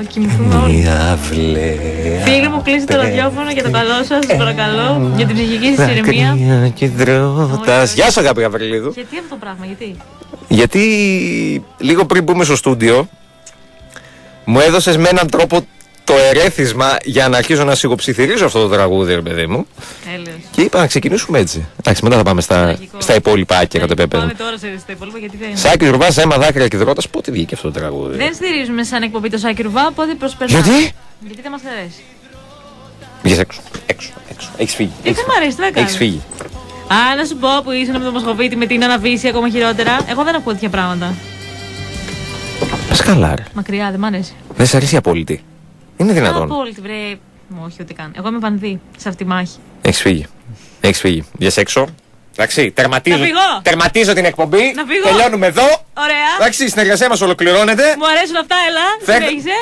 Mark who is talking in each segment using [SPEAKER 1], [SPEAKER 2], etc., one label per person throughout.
[SPEAKER 1] κοιμηθούμε όλοι. Φίλοι μου, κλείστε το ραδιόφωνο για το καλό σας, παρακαλώ, για την ψυχική σας ηρεμία.
[SPEAKER 2] Γεια σου, αγάπη Γαβριλίδου.
[SPEAKER 1] Γιατί αυτό το πράγμα, γιατί?
[SPEAKER 2] Γιατί λίγο πριν μπούμε στο στούντιο, μου έδωσες με έναν τρόπο το ερέθισμα για να αρχίσω να σιγοψιθυρίζω αυτό το τραγούδι, ρε παιδί μου.
[SPEAKER 1] Τέλειος.
[SPEAKER 2] Και είπα να ξεκινήσουμε έτσι. Εντάξει, μετά θα πάμε στα υπόλοιπα άκυρα το επίπεδο.
[SPEAKER 1] Πάμε τώρα στα υπόλοιπα, γιατί δεν.
[SPEAKER 2] Σάκη Ρουβά, αίμα, δάκρυα και δρότας, πότε βγήκε αυτό το τραγούδι?
[SPEAKER 1] Δεν στηρίζουμε σαν εκπομπή το Σάκη Ρουβά, οπότε προσπερνάμε.
[SPEAKER 2] Γιατί?
[SPEAKER 1] Γιατί δεν μας αρέσει.
[SPEAKER 2] Βγες έξω. Έχεις φύγει.
[SPEAKER 1] Δεν μ' αρέσει, τι να κάνω.
[SPEAKER 2] Έχεις φύγει.
[SPEAKER 1] Α, να σου πω που ήσουν με το Μοσχοβίτη με την αναβίση ακόμα χειρότερα. Εγώ δεν ακούω τέτοια πράγματα.
[SPEAKER 2] Πες καλά, ρε.
[SPEAKER 1] Μακριά, δεν μ' αρέσει.
[SPEAKER 2] Δεν σε αρέσει η απόλυτη? Είναι δυνατόν?
[SPEAKER 1] Απόλυτη, βρε. Όχι, ούτε καν. Εγώ είμαι πανδί σε αυτή τη μάχη.
[SPEAKER 2] Έχεις φύγει. Βγες έξω. Εντάξει, τερματίζω την εκπομπή.
[SPEAKER 1] Να φύγω.
[SPEAKER 2] Τελειώνουμε εδώ.
[SPEAKER 1] Ωραία.
[SPEAKER 2] Εντάξει, η συνεργασία μας ολοκληρώνεται.
[SPEAKER 1] Μου αρέσουν αυτά, έλα. Συνέχισε.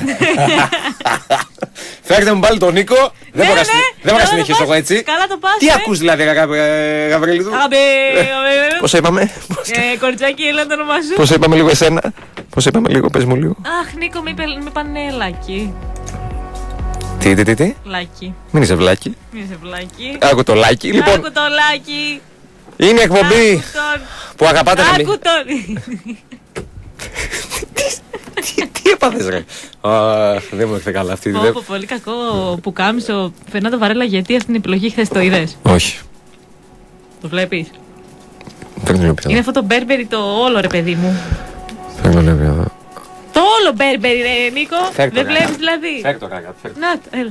[SPEAKER 2] Φέρτε μου πάλι τον Νίκο. Δεν μπορώ να συνεχίσω εγώ έτσι.
[SPEAKER 1] Καλά το πας.
[SPEAKER 2] Τι ακούς δηλαδή, Γαβρίλιδου? Πώς είπαμε?
[SPEAKER 1] Κοριτσάκι, έλα το όνομά σου.
[SPEAKER 2] Πώς είπαμε λίγο εσένα? Πώς είπαμε λίγο, πες μου λίγο.
[SPEAKER 1] Αχ, Νίκο, με πάνε λάκι.
[SPEAKER 2] Τι?
[SPEAKER 1] Λάκι.
[SPEAKER 2] Μην είσαι βλάκι. Άκου το λάκι. Λοιπόν,
[SPEAKER 1] Άκου το λάκι.
[SPEAKER 2] είναι η εκπομπή που αγαπάτε να μην...
[SPEAKER 1] Άκου το...
[SPEAKER 2] Τι έπαθες, ρε? Δεν μου έρθε καλά αυτή η ιδέα.
[SPEAKER 1] Πολύ κακό που κάμισο Φερνάντο Βαρέλα, γιατί αυτή την επιλογή χθες το είδες?
[SPEAKER 2] Όχι.
[SPEAKER 1] Το βλέπεις?
[SPEAKER 2] Δεν το
[SPEAKER 1] Είναι αυτό το μπέρμπερι το όλο, ρε παιδί μου.
[SPEAKER 2] Δεν το βλέπω εδώ.
[SPEAKER 1] Το όλο μπέρμπερι, ρε Νίκο. Δεν βλέπεις δηλαδή?
[SPEAKER 2] Φέρ το κάγα.
[SPEAKER 1] Να το, έλα.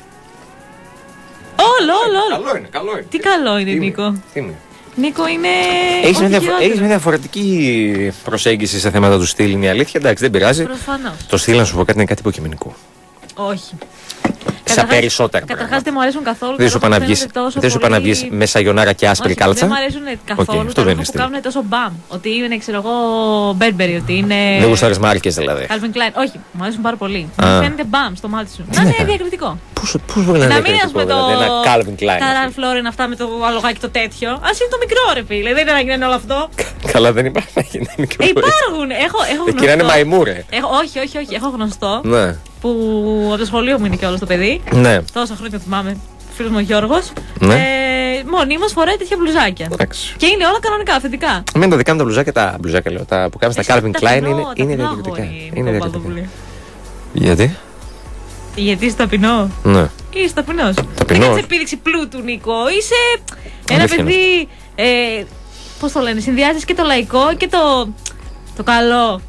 [SPEAKER 1] Όλο.
[SPEAKER 2] Καλό είναι.
[SPEAKER 1] Τι καλό είναι, Νίκο? Νίκο, είναι...
[SPEAKER 2] Έχεις μια διαφορετική προσέγγιση σε θέματα του στυλ, είναι η αλήθεια. Εντάξει, δεν πειράζει.
[SPEAKER 1] Προφανώς.
[SPEAKER 2] Το στυλ, να σου πω κάτι, είναι κάτι υποκειμενικό.
[SPEAKER 1] Όχι.
[SPEAKER 2] Στα περισσότερα.
[SPEAKER 1] Καταρχάς δεν μου αρέσουν καθόλου.
[SPEAKER 2] Δεν σου είπα να βγεις με σαγιονάρα και άσπρη κάλτσα.
[SPEAKER 1] Δεν μου αρέσουν καθόλου τα ρούχα που κάνουν τόσο μπαμ. Ότι είναι, ξέρω εγώ, Μπέρμπερι, ότι είναι.
[SPEAKER 2] Δεν γουστάρεις μάρκες δηλαδή?
[SPEAKER 1] Calvin Klein. Όχι, μου αρέσουν πάρα πολύ. Μου φαίνεται μπαμ στο μάτι σου. Να είναι διακριτικό.
[SPEAKER 2] Πώς μπορεί να είναι διακριτικό δηλαδή, ένα Calvin Klein?
[SPEAKER 1] Τα Ralph Lauren αυτά με το αλογάκι το τέτοιο. Ας είναι το μικρό, ρε φίλε. Δεν είναι να γίνει όλο αυτό.
[SPEAKER 2] Καλά, δεν υπάρχει να γίνει μικρό.
[SPEAKER 1] Υπάρχουν. Έχω γνωστό.
[SPEAKER 2] Εκεί να είναι μαϊμού, ρε.
[SPEAKER 1] Όχι. Έχω γνωστό.
[SPEAKER 2] Ναι.
[SPEAKER 1] Που από το σχολείο μου είναι και όλο το παιδί.
[SPEAKER 2] Ναι.
[SPEAKER 1] Τόσα χρόνια θυμάμαι. Φίλος μου ο Γιώργος.
[SPEAKER 2] Ναι.
[SPEAKER 1] Μονίμως φοράει τέτοια μπλουζάκια.
[SPEAKER 2] Εντάξει.
[SPEAKER 1] Και είναι όλα κανονικά, αυθεντικά.
[SPEAKER 2] Εμένα τα δικά μου τα μπλουζάκια, λέω, τα που κάνουν στα Calvin Klein είναι διακριτικά. Είναι διακριτικά. Γιατί?
[SPEAKER 1] Γιατί είσαι ταπεινό?
[SPEAKER 2] Ναι.
[SPEAKER 1] Είσαι ταπεινός.
[SPEAKER 2] Ταπεινός.
[SPEAKER 1] Δεν είσαι επίδειξη πλούτου, Νίκο. Είσαι ένα παιδί. Πώς το λένε, συνδυάζεις και το λαϊκό και το καλό.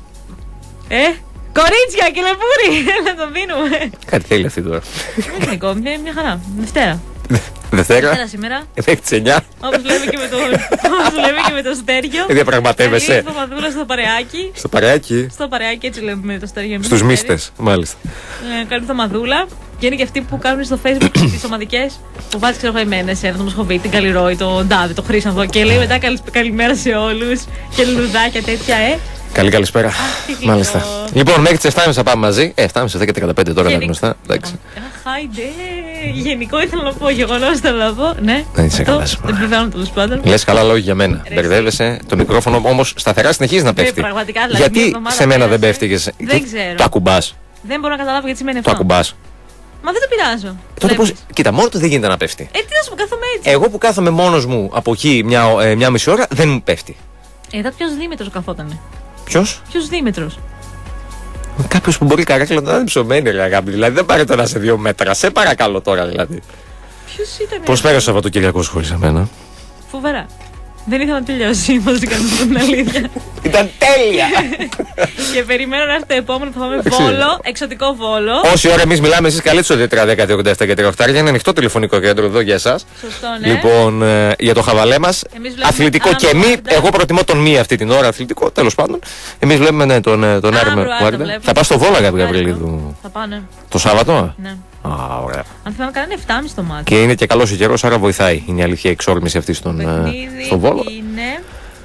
[SPEAKER 1] Κορίτσια και λεμπούρι! Να τον δίνουμε.
[SPEAKER 2] Κάτι θέλει αυτή τώρα.
[SPEAKER 1] Όχι, Νίκο, μια χαρά. Δευτέρα.
[SPEAKER 2] Δευτέρα
[SPEAKER 1] σήμερα.
[SPEAKER 2] Μέχρι τις 9.
[SPEAKER 1] Όπως λέμε και με το Στέργιο.
[SPEAKER 2] Διαπραγματεύεσαι.
[SPEAKER 1] Καλή εβδομαδούλα στο παρεάκι.
[SPEAKER 2] Στο παρεάκι,
[SPEAKER 1] έτσι λέμε με το Στέργιο.
[SPEAKER 2] στους μίστες, μάλιστα.
[SPEAKER 1] Καλή εβδομαδούλα. Και είναι και αυτοί που κάνουν στο Facebook τις ομαδικές. Που βάζει, ξέρω εγώ, εμένα, εσένα, τον Μοσχοβίτη, την Καλλιρόη, τον Ντάβη, τον Χρήσανθο. Και λέει μετά καλημέρα σε όλους. Και λουλουδάκια τέτοια,
[SPEAKER 2] Καλησπέρα. Μάλιστα. Λοιπόν, μέχρι τις 7.30 θα πάμε μαζί. 7.30, 10:15 τώρα είναι γνωστά. Εντάξει.
[SPEAKER 1] Χάιντε. Γενικό ήθελα να πω, γεγονός ήθελα να πω. Ναι.
[SPEAKER 2] Δεν είσαι καλά.
[SPEAKER 1] Δεν επιβεβαιώνω τέλος πάντων.
[SPEAKER 2] Λες καλά λόγια για μένα. Μπερδεύεσαι. Το μικρόφωνο όμως σταθερά συνεχίζει να πέφτει. Γιατί σε μένα δεν πέφτει?
[SPEAKER 1] Δεν ξέρω.
[SPEAKER 2] Το ακουμπάς?
[SPEAKER 1] Δεν μπορώ να καταλάβω γιατί σημαίνει αυτό.
[SPEAKER 2] Το ακουμπάς?
[SPEAKER 1] Μα δεν το πειράζω.
[SPEAKER 2] Τότε πώς? Κοίτα, μόνο του δεν γίνεται να πέφτει.
[SPEAKER 1] Τι να σου πω, κάθομαι έτσι.
[SPEAKER 2] Εγώ που κάθομαι μόνος μου από εκεί μια μισή ώρα δεν μου πέφτει.
[SPEAKER 1] Εδώ ποιος Δήμητρος καθότανε?
[SPEAKER 2] Ποιος
[SPEAKER 1] Δήμητρος?
[SPEAKER 2] Κάποιος που μπορεί καρέκλα να είναι ψωμένη, ρε αγάπη. Δηλαδή δεν πάρε τώρα σε 2 μέτρα. Σε παρακαλώ τώρα δηλαδή.
[SPEAKER 1] Ποιος ήταν?
[SPEAKER 2] Πώς πέρασε το Σαββατοκύριακο χωρίς εμένα?
[SPEAKER 1] Φοβερά. Δεν ήθελα να τελειώσει, όμως δεν κάνω την αλήθεια.
[SPEAKER 2] Ήταν τέλεια!
[SPEAKER 1] Και περιμένω να έρθει το επόμενο που θα πάμε Βόλο, εξωτικό Βόλο.
[SPEAKER 2] Όση ώρα εμείς μιλάμε, εσείς καλείτε στο 2-3-10-87 και 38. Είναι ανοιχτό τηλεφωνικό κέντρο εδώ για εσάς.
[SPEAKER 1] Σωστό, ναι.
[SPEAKER 2] Λοιπόν, για το χαβαλέ μας. Αθλητικό και μη. Εγώ προτιμώ τον μη αυτή την ώρα αθλητικό. Τέλος πάντων. Εμείς βλέπουμε τον Άρμε Γουάρντα. Θα πας στο Βόλο, Γαβριλίδου?
[SPEAKER 1] Θα πάνε.
[SPEAKER 2] Το Σάββατο?
[SPEAKER 1] Ναι.
[SPEAKER 2] Ωραία.
[SPEAKER 1] Αν θυμάμαι κανένα 7,5 το μάτι.
[SPEAKER 2] Και είναι και καλός ο καιρός, άρα βοηθάει. Είναι η αλήθεια η εξόρμηση αυτή στον Βόλο.
[SPEAKER 1] Είναι.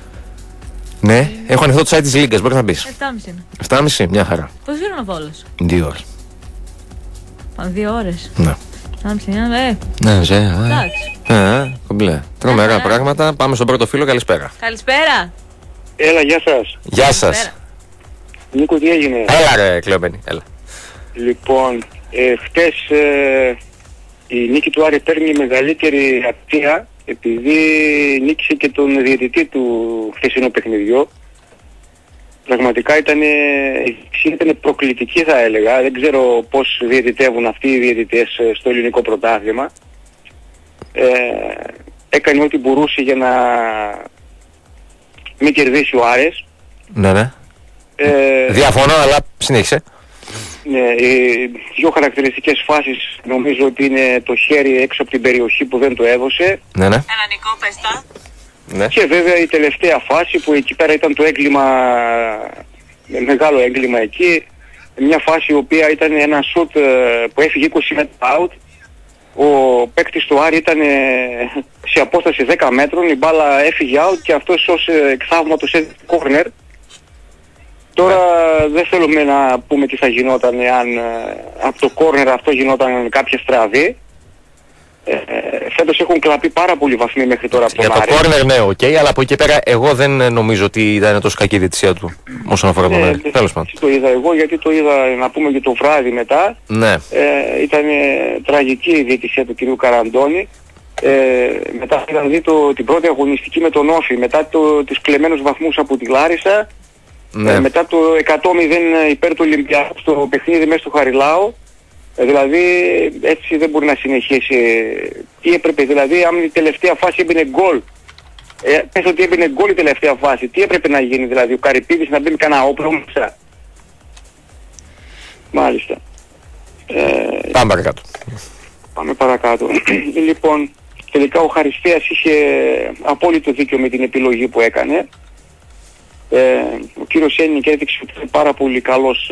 [SPEAKER 2] Ναι, έχω ανοιχτό το site της Λίγκας, μπορείς να μπεις.
[SPEAKER 1] 7,5 είναι.
[SPEAKER 2] 7,5, μια χαρά.
[SPEAKER 1] Πώς βγαίνουν ο Βόλος?
[SPEAKER 2] 2 ώρες.
[SPEAKER 1] Πάνε 2 ώρες.
[SPEAKER 2] Ναι.
[SPEAKER 1] 7,5 είναι,
[SPEAKER 2] Ναι,
[SPEAKER 1] εντάξει.
[SPEAKER 2] κομπλέ. Τρομερά πράγματα. Πάμε στον πρώτο φίλο, καλησπέρα.
[SPEAKER 1] Καλησπέρα.
[SPEAKER 3] Έλα, γεια σας.
[SPEAKER 2] Γεια σας.
[SPEAKER 3] Νίκο, τι έγινε?
[SPEAKER 2] Έλα ρε, Κλεωμένη, έλα.
[SPEAKER 3] Λοιπόν, χτες η νίκη του Άρη παίρνει μεγαλύτερη αξία επειδή νίκησε και τον διαιτητή του χθεσινού παιχνιδιού. Πραγματικά ήταν προκλητική, θα έλεγα. Δεν ξέρω πώς διαιτητεύουν αυτοί οι διαιτητές στο ελληνικό πρωτάθλημα. Έκανε ό,τι μπορούσε για να μην κερδίσει ο Άρης.
[SPEAKER 2] Ναι. Διαφωνώ, αλλά συνέχισε.
[SPEAKER 3] Ναι, οι δύο χαρακτηριστικές φάσεις νομίζω ότι είναι το χέρι έξω από την περιοχή που δεν το έδωσε.
[SPEAKER 2] Ναι.
[SPEAKER 1] Ένα Νικό, πες τα.
[SPEAKER 2] Ναι.
[SPEAKER 3] Και βέβαια η τελευταία φάση που εκεί πέρα ήταν το έγκλημα, μεγάλο έγκλημα εκεί. Μια φάση η οποία ήταν ένα σουτ που έφυγε 20 μέτρα out. Ο παίκτης του Άρη ήταν σε απόσταση 10 μέτρων, η μπάλα έφυγε out και αυτός ως εκθαύματος έδωσε κόρνερ. Τώρα δεν θέλουμε να πούμε τι θα γινόταν αν από το κόρνερ αυτό γινόταν κάποια στραβή. Φέτος έχουν κλαπεί πάρα πολλοί βαθμοί μέχρι τώρα από τον Άρη.
[SPEAKER 2] Για το κόρνερ ναι, οκ, αλλά από εκεί πέρα εγώ δεν νομίζω ότι ήταν τόσο κακή η διαιτησία του όσον αφορά τον Άρη. Τέλος πάντων.
[SPEAKER 3] Το είδα εγώ γιατί το είδα να πούμε και το βράδυ μετά.
[SPEAKER 2] Ναι.
[SPEAKER 3] Ήταν τραγική η διαιτησία του κυρίου Καραντώνη. Μετά είχα δει την πρώτη αγωνιστική με τον Όφη, μετά τους κλεμμένους βαθμούς από τη Λάρισα.
[SPEAKER 2] Ναι.
[SPEAKER 3] Μετά το 100-0 υπέρ του Ολυμπιακού στο παιχνίδι μέσα στο Χαριλάου. Δηλαδή έτσι δεν μπορεί να συνεχίσει. Τι έπρεπε, δηλαδή αν η τελευταία φάση έμπαινε γκολ, πες ότι έμπαινε γκολ η τελευταία φάση, τι έπρεπε να γίνει, δηλαδή ο Καρυπίδης να μπει με κανένα όπλο μέσα. Μάλιστα.
[SPEAKER 2] Πάμε παρακάτω.
[SPEAKER 3] Πάμε παρακάτω. Λοιπόν, τελικά ο Χαριστέας είχε απόλυτο δίκιο με την επιλογή που έκανε. Ο κύριος Ένικ έδειξε ότι είναι πάρα πολύ καλός,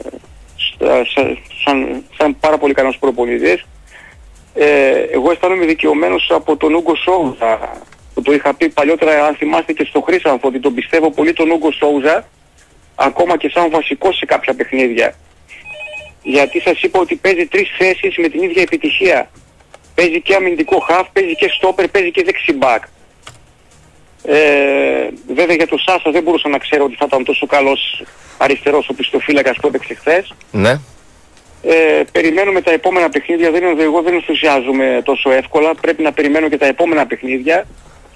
[SPEAKER 3] σαν πάρα πολύ καλός προπονητής. Εγώ αισθάνομαι δικαιωμένος από τον Ούγκο Σόουζα, που το είχα πει παλιότερα, αν θυμάστε, και στο Χρήσανθο, ότι τον πιστεύω πολύ τον Ούγκο Σόουζα, ακόμα και σαν βασικός σε κάποια παιχνίδια. Γιατί σας είπα ότι παίζει 3 θέσεις με την ίδια επιτυχία. Παίζει και αμυντικό χαφ, παίζει και στόπερ, παίζει και δεξιμπάκ. Βέβαια για τον Σάσα δεν μπορούσα να ξέρω ότι θα ήταν τόσο καλός αριστερός οπισθοφύλακας που έπαιξε χθες.
[SPEAKER 2] Ναι.
[SPEAKER 3] Περιμένουμε τα επόμενα παιχνίδια, εγώ δεν ενθουσιάζομαι τόσο εύκολα, πρέπει να περιμένω και τα επόμενα παιχνίδια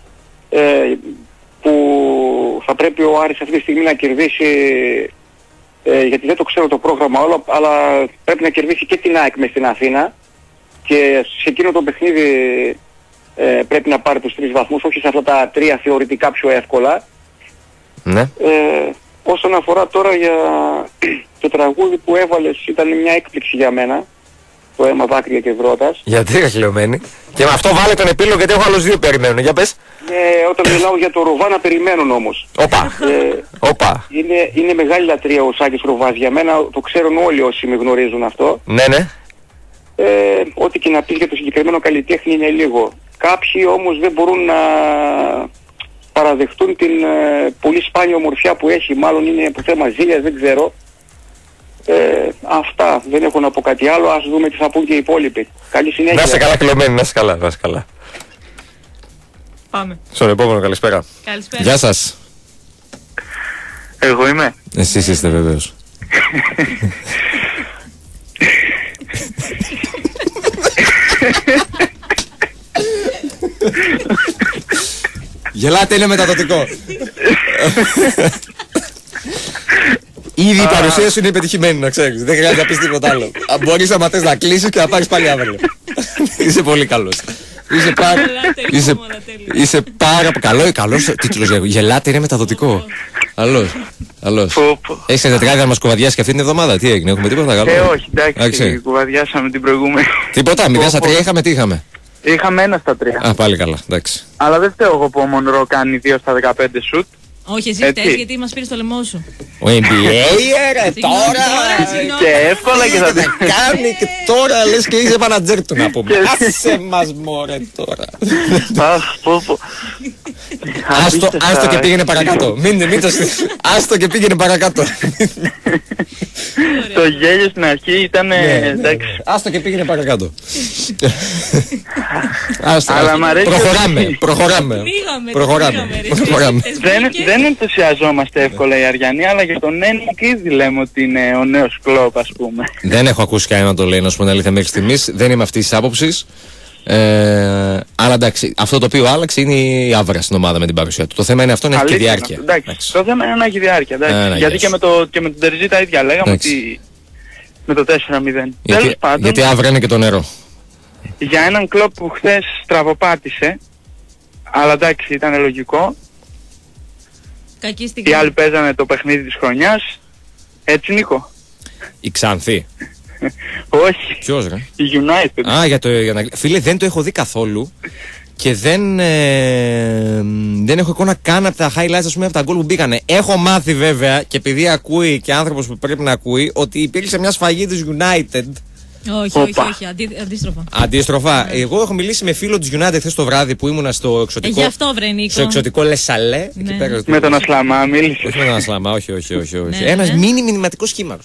[SPEAKER 3] που θα πρέπει ο Άρης αυτή τη στιγμή να κερδίσει, γιατί δεν το ξέρω το πρόγραμμα όλο, αλλά πρέπει να κερδίσει και την ΑΕΚ μες στην Αθήνα και σε εκείνο το παιχνίδι πρέπει να πάρει τους 3 βαθμούς, όχι σε αυτά τα 3 θεωρητικά πιο εύκολα. Ναι. Όσον αφορά τώρα για το τραγούδι που έβαλες, ήταν μια έκπληξη για μένα, το αίμα, δάκρυα και βρότας.
[SPEAKER 2] Γιατί καχυλωμένη. Και με αυτό βάλε τον επίλογο γιατί έχω άλλους 2 περιμένουν. Για πες.
[SPEAKER 3] Όταν μιλάω για το Ροβάνα περιμένουν όμως.
[SPEAKER 2] Όπα.
[SPEAKER 3] Είναι μεγάλη λατρεία ο Σάκης Ροβάς για μένα, το ξέρουν όλοι όσοι με γνωρίζουν αυτό.
[SPEAKER 2] Ναι.
[SPEAKER 3] Ό,τι και να πεις για το συγκεκριμένο καλλιτέχνη είναι λίγο. Κάποιοι όμως δεν μπορούν να παραδεχτούν την πολύ σπάνια ομορφιά που έχει, μάλλον είναι από θέμα ζήλιας, δεν ξέρω. Αυτά, δεν έχω να πω κάτι άλλο, ας δούμε τι θα πούν και οι υπόλοιποι. Καλή συνέχεια.
[SPEAKER 2] Να είσαι καλά κλωμένη, να είσαι καλά.
[SPEAKER 1] Πάμε.
[SPEAKER 2] Στον επόμενο, καλησπέρα.
[SPEAKER 1] Καλησπέρα.
[SPEAKER 2] Γεια σας.
[SPEAKER 4] Εγώ είμαι.
[SPEAKER 2] Εσείς είστε βεβαίως. Γελάτε, είναι μεταδοτικό. Ήδη η παρουσία σου είναι πετυχημένη, να ξέρεις. Δεν χρειάζεται να πεις τίποτα άλλο. Μπορείς άμα θες να κλείσεις και να πάρεις πάλι αύριο. Είσαι πολύ καλός. Είσαι πάρα πολύ καλός τίτλος. Γελάτε, είναι μεταδοτικό. Καλός. Έχεις τετράδια να μας κουβαδιάσει και αυτή την εβδομάδα. Τι έγινε, έχουμε τίποτα καλό?
[SPEAKER 4] Όχι, εντάξει, κουβαδιάσαμε την προηγούμενη.
[SPEAKER 2] Τίποτα, 0-3 είχαμε, τι είχαμε?
[SPEAKER 4] Είχαμε 1-3.
[SPEAKER 2] Α, πάλι καλά, εντάξει.
[SPEAKER 4] Αλλά δεν φταίω εγώ που ο Μονρό κάνει 2-15 σουτ.
[SPEAKER 1] Όχι, εσύ φταίς γιατί μας πήρες το λαιμό σου.
[SPEAKER 2] Ο NBA τώρα
[SPEAKER 4] και εύκολα και θα την
[SPEAKER 2] κάνει και τώρα λες και είσαι μανατζέρ του να πούμε. Άσε μας μωρέ τώρα. Άστο και πήγαινε παρακάτω. Μην το στήσεις. Άστο και πήγαινε παρακάτω.
[SPEAKER 4] Το γέλιο στην αρχή ήταν εντάξει.
[SPEAKER 2] Άστο και πήγαινε παρακάτω.
[SPEAKER 4] Αλλά μ' αρέσει.
[SPEAKER 2] Προχωράμε.
[SPEAKER 1] Δεν
[SPEAKER 4] Δεν ενθουσιαζόμαστε εύκολα οι Αριανοί, αλλά για τον Ένικ ήδη λέμε ότι είναι ο νέος Κλόπ, ας πούμε.
[SPEAKER 2] Δεν έχω ακούσει κανένα να το λέει, να σου πω την αλήθεια μέχρι στιγμής. Δεν είμαι αυτής της άποψης. Αλλά εντάξει, αυτό το οποίο άλλαξε είναι η άβρα στην ομάδα με την παρουσία του. Το θέμα είναι αυτό να έχει και διάρκεια.
[SPEAKER 4] Εντάξει, το θέμα είναι να έχει διάρκεια. Εντάξει. Γιατί και με τον Τερζή τα ίδια λέγαμε ότι με το 4-0. Τέλος πάντων,
[SPEAKER 2] γιατί άβρα είναι και το νερό.
[SPEAKER 4] Για έναν Κλόπ που χθες στραβοπάτησε, αλλά εντάξει ήταν λογικό.
[SPEAKER 1] Κακή στιγμή.
[SPEAKER 4] Οι άλλοι παίζανε το παιχνίδι της χρονιάς. Έτσι, Νίκο?
[SPEAKER 2] Η Ξάνθη.
[SPEAKER 4] Όχι.
[SPEAKER 2] Ποιος ρε?
[SPEAKER 4] Η United.
[SPEAKER 2] Α, για φίλε, δεν το έχω δει καθόλου και δεν έχω εικόνα καν από τα highlights, ας πούμε, από τα γκολ που μπήκανε. Έχω μάθει βέβαια, και επειδή ακούει και άνθρωπος που πρέπει να ακούει, ότι υπήρξε μια σφαγή της United.
[SPEAKER 1] Όχι, αντίστροφα.
[SPEAKER 2] Αντίστροφα. Εγώ έχω μιλήσει με φίλο της United χθες το βράδυ που ήμουνα στο εξωτικό.
[SPEAKER 1] Γι' αυτό βρε Νίκο.
[SPEAKER 2] Στο εξωτικό Λεσσαλέ.
[SPEAKER 1] Ναι.
[SPEAKER 4] Με τον Ασλαμά μίλησε.
[SPEAKER 2] Όχι με τον Ασλαμά, όχι.
[SPEAKER 1] Ναι,
[SPEAKER 2] Ένας
[SPEAKER 1] ναι.
[SPEAKER 2] μηνυματικός σχήμαρος.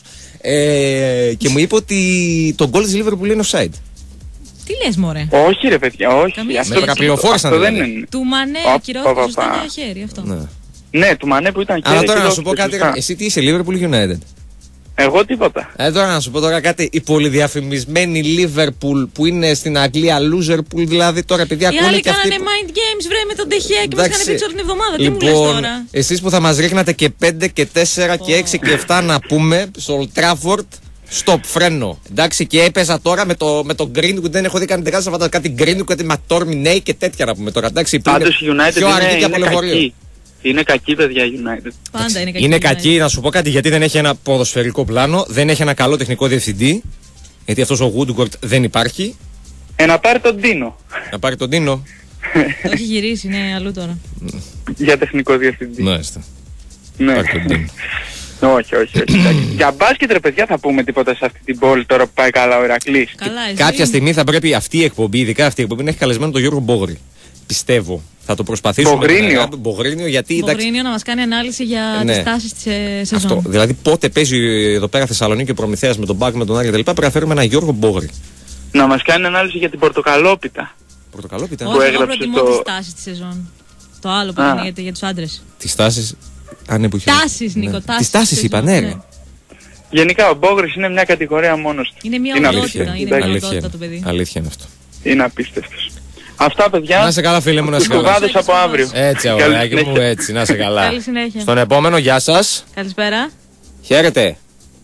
[SPEAKER 2] Και μου είπε ότι το γκολ της Liverpool είναι offside.
[SPEAKER 1] Τι λες μωρέ?
[SPEAKER 4] Όχι ρε παιδιά, όχι.
[SPEAKER 1] Καμία
[SPEAKER 4] Αυτό-
[SPEAKER 2] Με παραπληροφόρησαν
[SPEAKER 4] αυτό δεν
[SPEAKER 2] δηλαδή.
[SPEAKER 4] είναι.
[SPEAKER 1] Του Μανέ
[SPEAKER 4] Οπ,
[SPEAKER 1] ακυρώθηκε
[SPEAKER 4] οπ,
[SPEAKER 1] σωστά
[SPEAKER 4] οπ.
[SPEAKER 1] ένα χέρι αυτό.
[SPEAKER 2] Ναι.
[SPEAKER 4] Ναι, του Μανέ που ήταν
[SPEAKER 2] Αλλά
[SPEAKER 4] και
[SPEAKER 2] τώρα να
[SPEAKER 4] και
[SPEAKER 2] σου πω
[SPEAKER 4] δόθηκε,
[SPEAKER 2] κάτι,
[SPEAKER 4] σωστά.
[SPEAKER 2] εσύ τι είσαι, Liverpool United?
[SPEAKER 4] Εγώ τίποτα.
[SPEAKER 2] Τώρα να σου πω τώρα κάτι, η πολυδιαφημισμένη Liverpool που είναι στην Αγγλία, Loserpool δηλαδή, τώρα επειδή
[SPEAKER 1] Οι
[SPEAKER 2] ακούνε
[SPEAKER 1] άλλοι
[SPEAKER 2] και αυτοί.
[SPEAKER 1] κάνανε mind games βρε με τον Ντεχέ και μας είχαν πίξει όλη την εβδομάδα. Τι μου λες
[SPEAKER 2] Λοιπόν,
[SPEAKER 1] τώρα?
[SPEAKER 2] εσείς που θα μας ρίχνατε και 5 και 4 και 6 και 7 να πούμε στο Old Trafford, stop, φρένο. Εντάξει, και έπαιζα τώρα με το Greenwood, δεν έχω δει κάτι Greenwood, κάτι McTominay και τέτοια να πούμε τώρα. Εντάξει, που
[SPEAKER 4] Πάντως η United
[SPEAKER 2] πιο αργή και από
[SPEAKER 4] είναι
[SPEAKER 2] λεωφορείο.
[SPEAKER 4] κακή. Είναι κακή παιδιά η United.
[SPEAKER 1] Πάντα είναι κακή.
[SPEAKER 2] Είναι κακή, να σου πω κάτι, γιατί δεν έχει ένα ποδοσφαιρικό πλάνο, δεν έχει ένα καλό τεχνικό διευθυντή. Γιατί αυτός ο Woodward δεν υπάρχει.
[SPEAKER 4] Να πάρει τον Ντίνο
[SPEAKER 2] Να πάρει τον Τίνο.
[SPEAKER 1] Το έχει γυρίσει, είναι αλλού τώρα.
[SPEAKER 4] για τεχνικό διευθυντή.
[SPEAKER 2] Μάλιστα.
[SPEAKER 4] Ναι.
[SPEAKER 2] Πάρει τον Τίνο.
[SPEAKER 4] Όχι. Εντάξει. Για μπάσκετ ρε παιδιά θα πούμε τίποτα σε αυτή την πόλη τώρα που πάει καλά ο Ηρακλής.
[SPEAKER 1] Καλά, εσύ.
[SPEAKER 2] Κάποια στιγμή θα πρέπει αυτή η εκπομπή, ειδικά αυτή η εκπομπή, να έχει καλεσμένο τον Γιώργο Μπόγρη. Πιστεύω. Θα το προσπαθήσουμε.
[SPEAKER 4] Μπογρίνιο.
[SPEAKER 2] Μπογρίνιο, γιατί εντάξει.
[SPEAKER 1] Μπογρίνιο να μας κάνει ανάλυση για
[SPEAKER 2] Ναι.
[SPEAKER 1] τις τάσεις της σεζόν.
[SPEAKER 2] Αυτό. Δηλαδή, πότε παίζει εδώ πέρα Θεσσαλονίκη ο Προμηθέας με τον Μπάκ, με τον Άρη κτλ. Πρέπει να φέρουμε ένα Γιώργο Μπόγρη.
[SPEAKER 4] Να μας κάνει ανάλυση για την πορτοκαλόπιτα.
[SPEAKER 2] Πορτοκαλόπιτα.
[SPEAKER 1] Όχι, εγώ
[SPEAKER 4] έγραψε
[SPEAKER 1] προτιμώ
[SPEAKER 4] το-
[SPEAKER 1] τις τάσεις της σεζόν. Το άλλο που
[SPEAKER 4] Α.
[SPEAKER 1] είναι για τους άντρες.
[SPEAKER 2] Τις τάσεις. Αν που
[SPEAKER 1] Τάσεις, Νίκο, τάσεις.
[SPEAKER 2] Τις τάσεις
[SPEAKER 1] της
[SPEAKER 2] είπα,
[SPEAKER 1] σεζόν,
[SPEAKER 2] ναι.
[SPEAKER 1] ναι.
[SPEAKER 2] ρε.
[SPEAKER 4] Γενικά ο Μπόγρης είναι μια κατηγορία μόνος του.
[SPEAKER 1] Είναι μια
[SPEAKER 4] Είναι
[SPEAKER 1] οντότητα,
[SPEAKER 4] αλήθεια.
[SPEAKER 1] είναι μια
[SPEAKER 2] Αλήθεια
[SPEAKER 1] οντότητα
[SPEAKER 2] είναι.
[SPEAKER 1] το παιδί.
[SPEAKER 2] Αλήθεια είναι αυτό.
[SPEAKER 4] Είναι απίστευτος. Αυτά παιδιά.
[SPEAKER 2] Να σε καλά, φίλε μου, να σε
[SPEAKER 4] Τους
[SPEAKER 2] καλά.
[SPEAKER 4] κουβάδες από αύριο.
[SPEAKER 2] Έτσι,
[SPEAKER 4] Καλή
[SPEAKER 2] αγοράκι μου,
[SPEAKER 4] συνέχεια.
[SPEAKER 2] έτσι, να σε καλά.
[SPEAKER 1] Καλή συνέχεια.
[SPEAKER 2] Στον επόμενο, γεια σας.
[SPEAKER 1] Καλησπέρα.
[SPEAKER 2] Χαίρετε.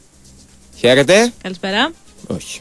[SPEAKER 2] Χαίρετε.
[SPEAKER 1] Καλησπέρα.
[SPEAKER 2] Όχι.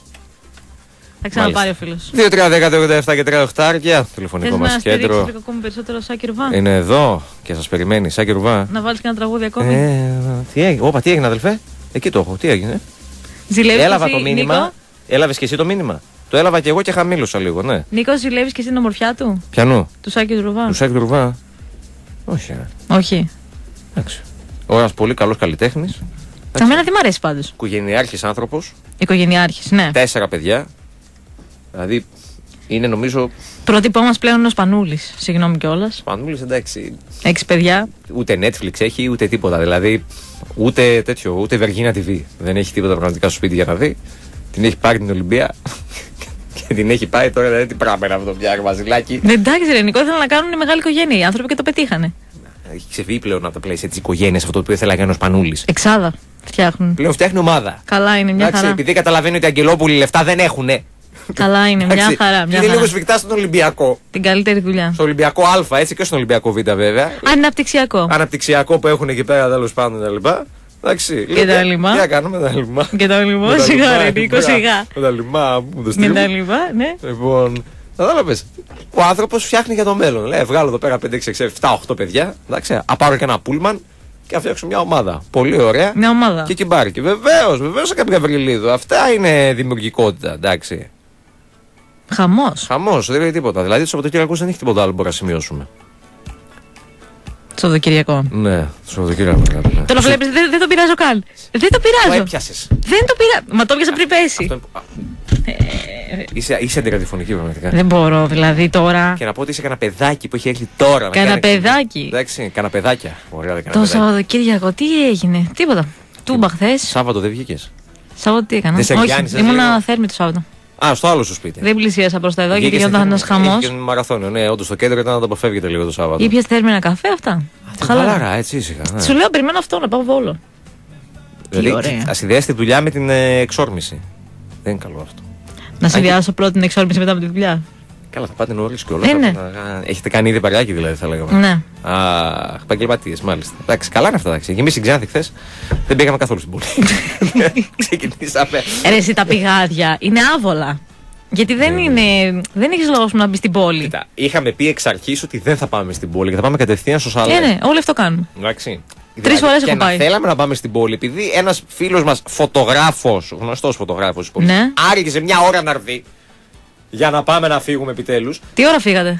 [SPEAKER 1] Θα ξαναπάρει ο φίλος.
[SPEAKER 2] 2-3-10-87 και 3-8
[SPEAKER 1] Θες
[SPEAKER 2] τηλεφωνικό
[SPEAKER 1] να
[SPEAKER 2] μας
[SPEAKER 1] στηρίξεις
[SPEAKER 2] κέντρο.
[SPEAKER 1] λίγο ακόμη περισσότερο Σάκη Ρουβά?
[SPEAKER 2] Είναι εδώ και σας περιμένει, Σάκη Ρουβά.
[SPEAKER 1] Να βάλεις και ένα τραγούδι ακόμη?
[SPEAKER 2] Τι έγινε, όπα, τι έγινε αδελφέ. Εκεί το έχω, τι έγινε.
[SPEAKER 1] Ζηλεύεις
[SPEAKER 2] Έλαβα
[SPEAKER 1] εσύ,
[SPEAKER 2] το μήνυμα.
[SPEAKER 1] Νίκο?
[SPEAKER 2] Έλαβες και εσύ το μήνυμα. Το έλαβα και εγώ και χαμήλωσα λίγο, ναι.
[SPEAKER 1] Νίκο, ζηλεύεις και εσύ την ομορφιά του?
[SPEAKER 2] Πιανού,
[SPEAKER 1] Του Σάκη του Ρουβά?
[SPEAKER 2] του Σάκη του Ρουβά. Όχι,
[SPEAKER 1] Όχι.
[SPEAKER 2] εντάξει. Ο ένας πολύ καλός καλλιτέχνης.
[SPEAKER 1] Εμένα δεν μ' αρέσει πάντως.
[SPEAKER 2] Οικογενειάρχης άνθρωπος.
[SPEAKER 1] Οικογενειάρχης, ναι.
[SPEAKER 2] 4 παιδιά. Δηλαδή είναι νομίζω.
[SPEAKER 1] Πρότυπό μας πλέον είναι ο Σπανούλης. Συγγνώμη κιόλας.
[SPEAKER 2] Πανούλης εντάξει.
[SPEAKER 1] 6 παιδιά.
[SPEAKER 2] Ούτε Netflix έχει ούτε τίποτα. Δηλαδή ούτε τέτοιο, ούτε Virginia TV. Δεν έχει τίποτα πραγματικά στο σπίτι για να δει. Την έχει πάρει την Ολυμπία και την έχει πάει τώρα. Δηλαδή τι πράγμα είναι αυτό πια, Βασιλάκι.
[SPEAKER 1] Εντάξει, ρε Νικό, ήθελαν να κάνουν μεγάλη οικογένεια οι άνθρωποι και το πετύχανε.
[SPEAKER 2] Έχει ξεφύγει πλέον από τα πλαίσια τη οικογένεια αυτό που ήθελα να κάνει ο Σπανούλης.
[SPEAKER 1] Εξάδα φτιάχνουν.
[SPEAKER 2] Πλέον φτιάχνει ομάδα.
[SPEAKER 1] Καλά είναι, μια
[SPEAKER 2] Εντάξει,
[SPEAKER 1] χαρά.
[SPEAKER 2] επειδή καταλαβαίνει ότι οι Αγγελόπουλοι λεφτά δεν έχουνε.
[SPEAKER 1] Καλά είναι, μια
[SPEAKER 2] Εντάξει,
[SPEAKER 1] χαρά.
[SPEAKER 2] και
[SPEAKER 1] Μια
[SPEAKER 2] είναι
[SPEAKER 1] χαρά.
[SPEAKER 2] λίγο σφιχτά στον Ολυμπιακό.
[SPEAKER 1] Την καλύτερη δουλειά.
[SPEAKER 2] Στο Ολυμπιακό Α, έτσι και στον Ολυμπιακό Β, βέβαια.
[SPEAKER 1] Αναπτυξιακό.
[SPEAKER 2] Αναπτυξιακό που έχουν εκεί πέρα τέλος πάντων τα λοιπά. Εντάξει.
[SPEAKER 1] Και τα λιμά.
[SPEAKER 2] Τι να κάνουμε τα λιμά.
[SPEAKER 1] Και το λοιπόν,
[SPEAKER 2] Με τα
[SPEAKER 1] σιγά
[SPEAKER 2] λιμά,
[SPEAKER 1] ρε Νίκο, σιγά.
[SPEAKER 2] Με τα λιμά που το
[SPEAKER 1] Με τα
[SPEAKER 2] στείλουμε.
[SPEAKER 1] λοιπά, ναι.
[SPEAKER 2] Λοιπόν, κατάλαβες. Ο άνθρωπος φτιάχνει για το μέλλον. Λέει, βγάλω εδώ πέρα 5, 6, 7, 8 παιδιά. Εντάξει, α πάρω και ένα πούλμαν και να φτιάξω μια ομάδα. Πολύ ωραία.
[SPEAKER 1] Μια ομάδα.
[SPEAKER 2] Και κυμπάρει. Και βεβαίως, κάποια Γαβριλίδου. Αυτά είναι δημιουργικότητα, εντάξει.
[SPEAKER 1] Χαμός.
[SPEAKER 2] Χαμός, δεν λέει τίποτα. Δηλαδή, το Σαββατοκύριακο δεν έχει τίποτα άλλο που μπορούμε να σημειώσουμε.
[SPEAKER 1] Σαββατοκυριακό.
[SPEAKER 2] Ναι, το Σαββατοκύριακο. Ναι.
[SPEAKER 1] Τώρα βλέπεις, δεν το πειράζω καν. Δεν το
[SPEAKER 2] Το
[SPEAKER 1] πειράζω.
[SPEAKER 2] έπιασες.
[SPEAKER 1] Δεν το πειράζω. Μα το έπιασα πριν πέσει.
[SPEAKER 2] Αυτό είναι που- Είσαι αντιραδιοφωνική πραγματικά.
[SPEAKER 1] Δεν μπορώ, δηλαδή τώρα.
[SPEAKER 2] Και να πω ότι είσαι κανένα παιδάκι που έχει έρθει τώρα. να
[SPEAKER 1] Κανένα
[SPEAKER 2] κάνει-
[SPEAKER 1] παιδάκι.
[SPEAKER 2] Εντάξει, κανένα παιδάκια. Ωραία, δεν
[SPEAKER 1] Το
[SPEAKER 2] κανένα παιδάκια.
[SPEAKER 1] Σαββατοκύριακο, τι έγινε. Τίποτα. Τούμπα χθε.
[SPEAKER 2] Σάββατο δεν βγήκες.
[SPEAKER 1] Σάββατο τι έκανα.
[SPEAKER 2] Δεν σε πιάνεις,
[SPEAKER 1] Όχι, ήμουνα
[SPEAKER 2] λίγο?
[SPEAKER 1] θέρμη το Σάββατο.
[SPEAKER 2] Α, στο άλλο σου σπίτι.
[SPEAKER 1] Δεν πλησίασα προ τα εδώ γιατί
[SPEAKER 2] Βγήκες
[SPEAKER 1] γινόταν ένα
[SPEAKER 2] στη-
[SPEAKER 1] χαμό.
[SPEAKER 2] είχε και μαραθώνιο. Ναι, όντως στο κέντρο ήταν να το αποφεύγετε λίγο το Σάββατο.
[SPEAKER 1] Ήπιε θέρμη ένα καφέ αυτά.
[SPEAKER 2] Δεν Χαλάρα, έτσι ήσυχα.
[SPEAKER 1] Σου λέω, περιμένω αυτό να πάω Βόλο.
[SPEAKER 2] Δηλαδή, α συνδυάσει τη δουλειά με την εξόρμηση. Δεν είναι καλό αυτό.
[SPEAKER 1] Να συνδυάσω πρώτα την εξόρμηση μετά με τη δουλειά.
[SPEAKER 2] Καλά, θα πάτε νωρίς και όλα.
[SPEAKER 1] Ναι.
[SPEAKER 2] Έχετε κάνει ήδη παρεάκι δηλαδή, θα λέγαμε.
[SPEAKER 1] Ναι.
[SPEAKER 2] Αχ, επαγγελματίες, μάλιστα. Εντάξει, καλά είναι αυτά. Εντάξει. Και εμείς στην Ξάνθη χθες δεν πήγαμε καθόλου στην πόλη. Ξεκινήσαμε.
[SPEAKER 1] Εσύ τα πηγάδια είναι άβολα. Γιατί δεν έχεις λόγο να μπει στην πόλη.
[SPEAKER 2] Κοίτα, είχαμε πει εξ αρχής ότι δεν θα πάμε στην πόλη και θα πάμε κατευθείαν στο Σαλέ.
[SPEAKER 1] Ναι, όλοι αυτό κάνουμε.
[SPEAKER 2] Εντάξει.
[SPEAKER 1] 3 φορές έχω πάει.
[SPEAKER 2] Θέλαμε να πάμε στην πόλη, επειδή ένας φίλος μας φωτογράφος, γνωστός φωτογράφος,
[SPEAKER 1] ναι,
[SPEAKER 2] άργησε μια ώρα να έρθει για να πάμε να φύγουμε επιτέλους.
[SPEAKER 1] Τι ώρα φύγατε?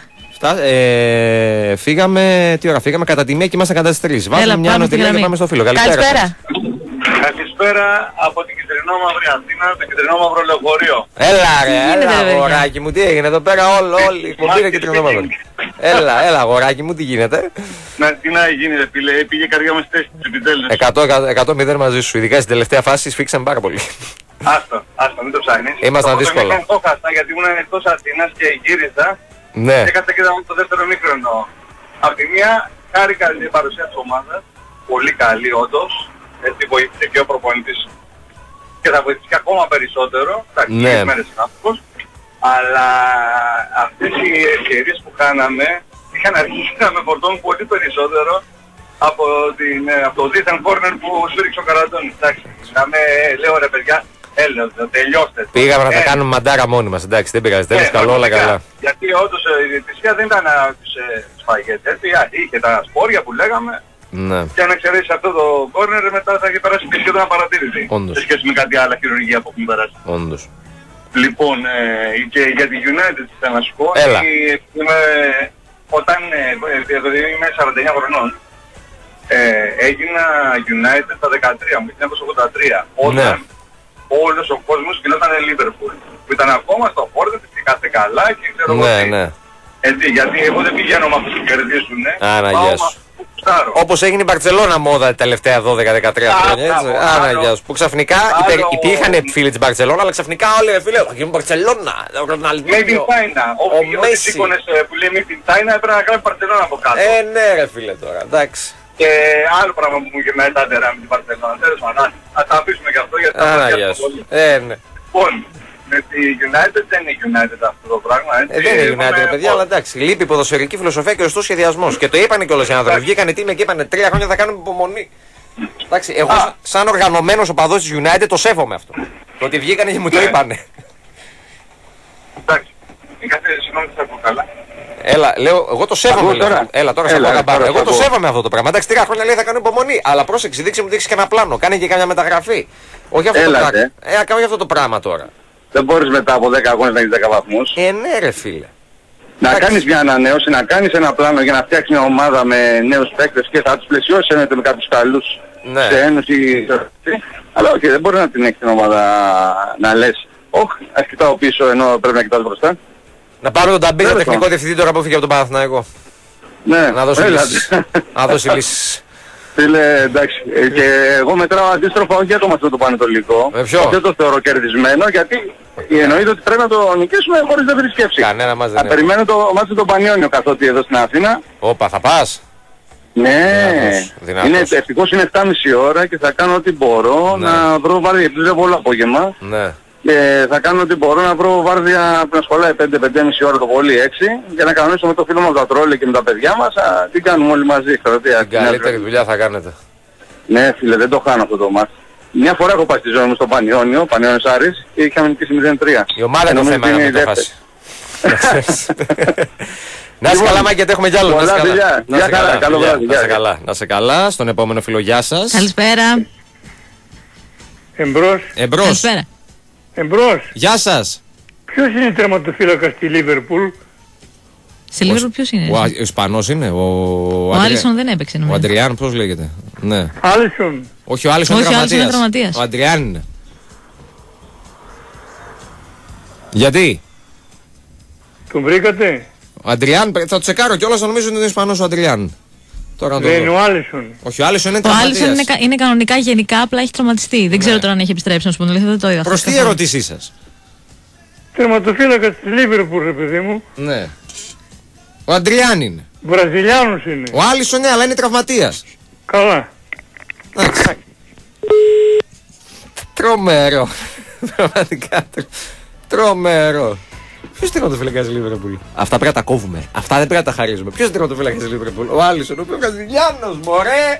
[SPEAKER 2] Φύγαμε, τι ώρα φύγαμε, κατά τη 1 και ήμασταν κατά τις 3. Βάζουμε μια ανωτηλία και πάμε στο φίλο.
[SPEAKER 1] Καλησπέρα.
[SPEAKER 4] Καλησπέρα από την κεντρινόμαυρη Αθήνα, το κεντρινόμαυρο λεωφορείο.
[SPEAKER 2] Έλα ρε, αγοράκι μου, τι έγινε εδώ πέρα, όλοι κομπήρε κεντρινόμαυρο. Έλα αγοράκι μου, τι γίνεται?
[SPEAKER 4] Τι να γίνει ρε φίλε, πήγε η καρδιά μας θέση της επιτέλους.
[SPEAKER 2] 100-0 μαζί σου, ειδικά στην τελευταία φάση σφίξαν πάρα πολύ.
[SPEAKER 4] Άστα, μην το ψάχνεις.
[SPEAKER 2] Ήμασταν δύσκολα.
[SPEAKER 4] Εγώ το χάστα γιατί ήμουν εκτός Αθήνας και γύρισα.
[SPEAKER 2] Ναι.
[SPEAKER 4] Και είδαμε το δεύτερο μήχρονο. Απ' τη μία, χάρηκα την παρουσία της ομάδας. Πολύ καλή όντως. Έτσι βοήθησε και ο προπονητής. Και θα βοηθήσει και ακόμα περισσότερο. Εντάξει,
[SPEAKER 2] ναι,
[SPEAKER 4] μέρες είναι άνθρωπος. Αλλά αυτές οι ευκαιρίες που κάναμε είχαν αρχίσει να με φορτώνουν πολύ περισσότερο από το δίθεν κόρνερ που σφύριξε ο Καραντώνης. Εντάξει, να με λέω ρε παιδιά, τελειώστε.
[SPEAKER 2] Πήγαμε να τα κάνουμε μαντάρα μόνοι μας, εντάξει, δεν πειράζει, τέλος καλό, όλα καλά.
[SPEAKER 4] Γιατί όντως η διαιτησία δεν ήταν να τους σφαγέται, είχε τα σπόρια που λέγαμε.
[SPEAKER 2] Ναι.
[SPEAKER 4] Και αν εξαιρέσεις αυτό το κόρνερ μετά θα έχει περάσει και σχεδόν απαρατήρητη. Σε σχέση με κάτι άλλα χειρουργία που έχουν περάσει.
[SPEAKER 2] Όντως.
[SPEAKER 4] Λοιπόν, και για τη United θέλω να σου πω, όταν είμαι 49 χρονών, έγινα United τα 13 μου, 1983, όταν όλος ο κόσμος γινόταν Liverpool, που ήταν ακόμα στο φόρτο και κάθε καλά και ξέρω εγώ τι. Έτσι, γιατί εγώ δεν πηγαίνω με αυτούς που κερδίζουν, πάω
[SPEAKER 2] όπως έγινε η Μπαρτσελώνα μόδα τα τελευταία 12-13 χρόνια, έτσι. Άρα, που ξαφνικά υπήρχαν φίλοι της Μπαρτσελώνα, αλλά ξαφνικά όλοι φίλοι, θα γίνουν Μπαρτσελώνα, ο Ροναλντίνιο,
[SPEAKER 4] ο Μέση. Που λέει Made in China έπρεπε να κάνει Μπαρτσελώνα από κάτω.
[SPEAKER 2] Ναι ρε φίλε τώρα, εντάξει.
[SPEAKER 4] Και άλλο πράγμα που μου γεμάει τα ντερά με την Μπαρτσελώνα, τέλος πάντων, ας τα αφήσουμε και αυτό γιατί θα μας πολύ. Λοιπόν, με τη United δεν είναι United αυτό το πράγμα.
[SPEAKER 2] Δεν είναι United, παιδιά, αλλά εντάξει. Λείπει η ποδοσφαιρική φιλοσοφία και ο σωστός σχεδιασμός. Και το είπανε κιόλας οι άνθρωποι. Βγήκανε τίμοι και είπανε 3 χρόνια θα κάνουμε υπομονή. Εντάξει, εγώ σαν οργανωμένος οπαδός της United το σέβομαι αυτό. Το ότι βγήκανε και μου το είπανε.
[SPEAKER 4] Εντάξει, συγγνώμη θα πω καλά.
[SPEAKER 2] Έλα, λέω, εγώ το σέβομαι. Έλα, τώρα σε πω. Εγώ το σέβομαι αυτό το πράγμα. Εντάξει, 3 χρόνια λέει θα κάνω υπομονή. Αλλά πρόσεξε, δείξε μου και ένα πλάνο. Κάνε και καμιά μεταγραφή. Όχι αυτό το πράγμα. Κάνω αυτό το πράγμα τώρα.
[SPEAKER 4] Δεν μπορείς μετά από 10 αγώνες να έχεις 10 βαθμούς.
[SPEAKER 2] Ναι ρε φίλε.
[SPEAKER 4] Να κάνεις μια ανανέωση, να κάνεις ένα πλάνο για να φτιάξεις μια ομάδα με νέους παίκτες και θα τους πλαισιώσεις εννοείται με κάποιους καλούς σε ένωση. Αλλά όχι, δεν μπορεί να την έχεις την ομάδα να λες όχι, ας κοιτάω πίσω ενώ πρέπει να κοιτάς μπροστά.
[SPEAKER 2] Να πάρω τον Ταμπίδα τεχνικό διευθυντή τώρα που έφυγε από τον Παναθηναϊκό.
[SPEAKER 4] Ναι,
[SPEAKER 2] να δώσει λύσεις.
[SPEAKER 4] Φίλε, εντάξει, και εγώ μετράω αντίστροφα όχι για το μάτι του Πανετολικό. Δεν το θεωρώ κερδισμένο γιατί εννοείται ότι πρέπει να το νικήσουμε χωρίς δεύτερη σκέψη.
[SPEAKER 2] Κανένα μας δεν
[SPEAKER 4] είναι. Περιμένω το μάτι του Πανιόνιο καθότι εδώ στην Αθήνα.
[SPEAKER 2] Όπα, θα πας?
[SPEAKER 4] Ναι, ευτυχώς είναι 7,5 ώρα και θα κάνω ό,τι μπορώ να βρω βάρδια, γιατί δεν όλο απόγευμα.
[SPEAKER 2] Ναι.
[SPEAKER 4] Και θα κάνω ό,τι μπορώ να βρω βάρδια που να σχολάει 5-5,5 ώρα το πολύ 6 για να κανονίσω με το φίλο μου από τα τρόλια και με τα παιδιά μας. Τι κάνουμε όλοι μαζί,
[SPEAKER 2] την καλύτερη δουλειά θα κάνετε.
[SPEAKER 4] Ναι φίλε, δεν το χάνω αυτό το μάτι. Μια φορά έχω πάει στη ζωή μου στο Πανιόνιο, Πανιόνιος Άρης και είχαμε νικήσει 0-3.
[SPEAKER 2] Η ομάδα είναι το θέμα να μην το χάσει. Να είσαι καλά Μάκη, έχουμε κι άλλο.
[SPEAKER 4] Να είσαι καλά, καλό βράδυ.
[SPEAKER 2] Να είσαι καλά, στον επόμενο φίλο, γεια σας.
[SPEAKER 1] Καλησπέρα.
[SPEAKER 2] Εμπρός.
[SPEAKER 5] Εμπρός.
[SPEAKER 2] Γεια σας.
[SPEAKER 5] Ποιος είναι τερματοφύλακας στη Λίβερπουλ?
[SPEAKER 1] Σε Λίβερπουλ ποιος είναι?
[SPEAKER 2] Ο Ισπανός είναι.
[SPEAKER 1] Ο Άλισον δεν έπαιξε νομίζω.
[SPEAKER 2] Ο Αντριάν πώς λέγεται? Ναι.
[SPEAKER 5] Άλισον.
[SPEAKER 2] Όχι, ο Άλισον είναι τραυματίας. Ο Αντριάν είναι. Γιατί?
[SPEAKER 5] Τον βρήκατε?
[SPEAKER 2] Ο Αντριάν, θα το τσεκάρω κιόλας, νομίζω ότι είναι Ισπανός ο Αντριάν.
[SPEAKER 5] Δεν είναι ο Άλισον.
[SPEAKER 2] Όχι, ο Άλισον είναι τραυματίας.
[SPEAKER 1] Ο Άλισον είναι κανονικά γενικά, απλά έχει τραυματιστεί. Δεν ξέρω τώρα αν έχει επιστρέψει, να σου πω την αλήθεια, δεν το είδα.
[SPEAKER 2] Προς τι ερώτησή σας?
[SPEAKER 5] Τερματοφύλακας της Λίβερπουλ, ρε παιδί μου.
[SPEAKER 2] Ναι. Ο Αντριάν είναι.
[SPEAKER 5] Βραζιλιάνος είναι.
[SPEAKER 2] Ο Άλισον, ναι, αλλά είναι τραυματίας.
[SPEAKER 5] Καλά.
[SPEAKER 2] Εντάξει. Τρομερό. Πραγματικά τρομερό. Ποιος τερματοφύλακας Λίβερπουλ? Αυτά πρέπει να τα κόβουμε. Αυτά δεν πρέπει να τα χαρίζουμε. Ποιος τερματοφύλακας Λίβερπουλ? Ο Άλισον, ο Βραζιλιάνος, μωρέ!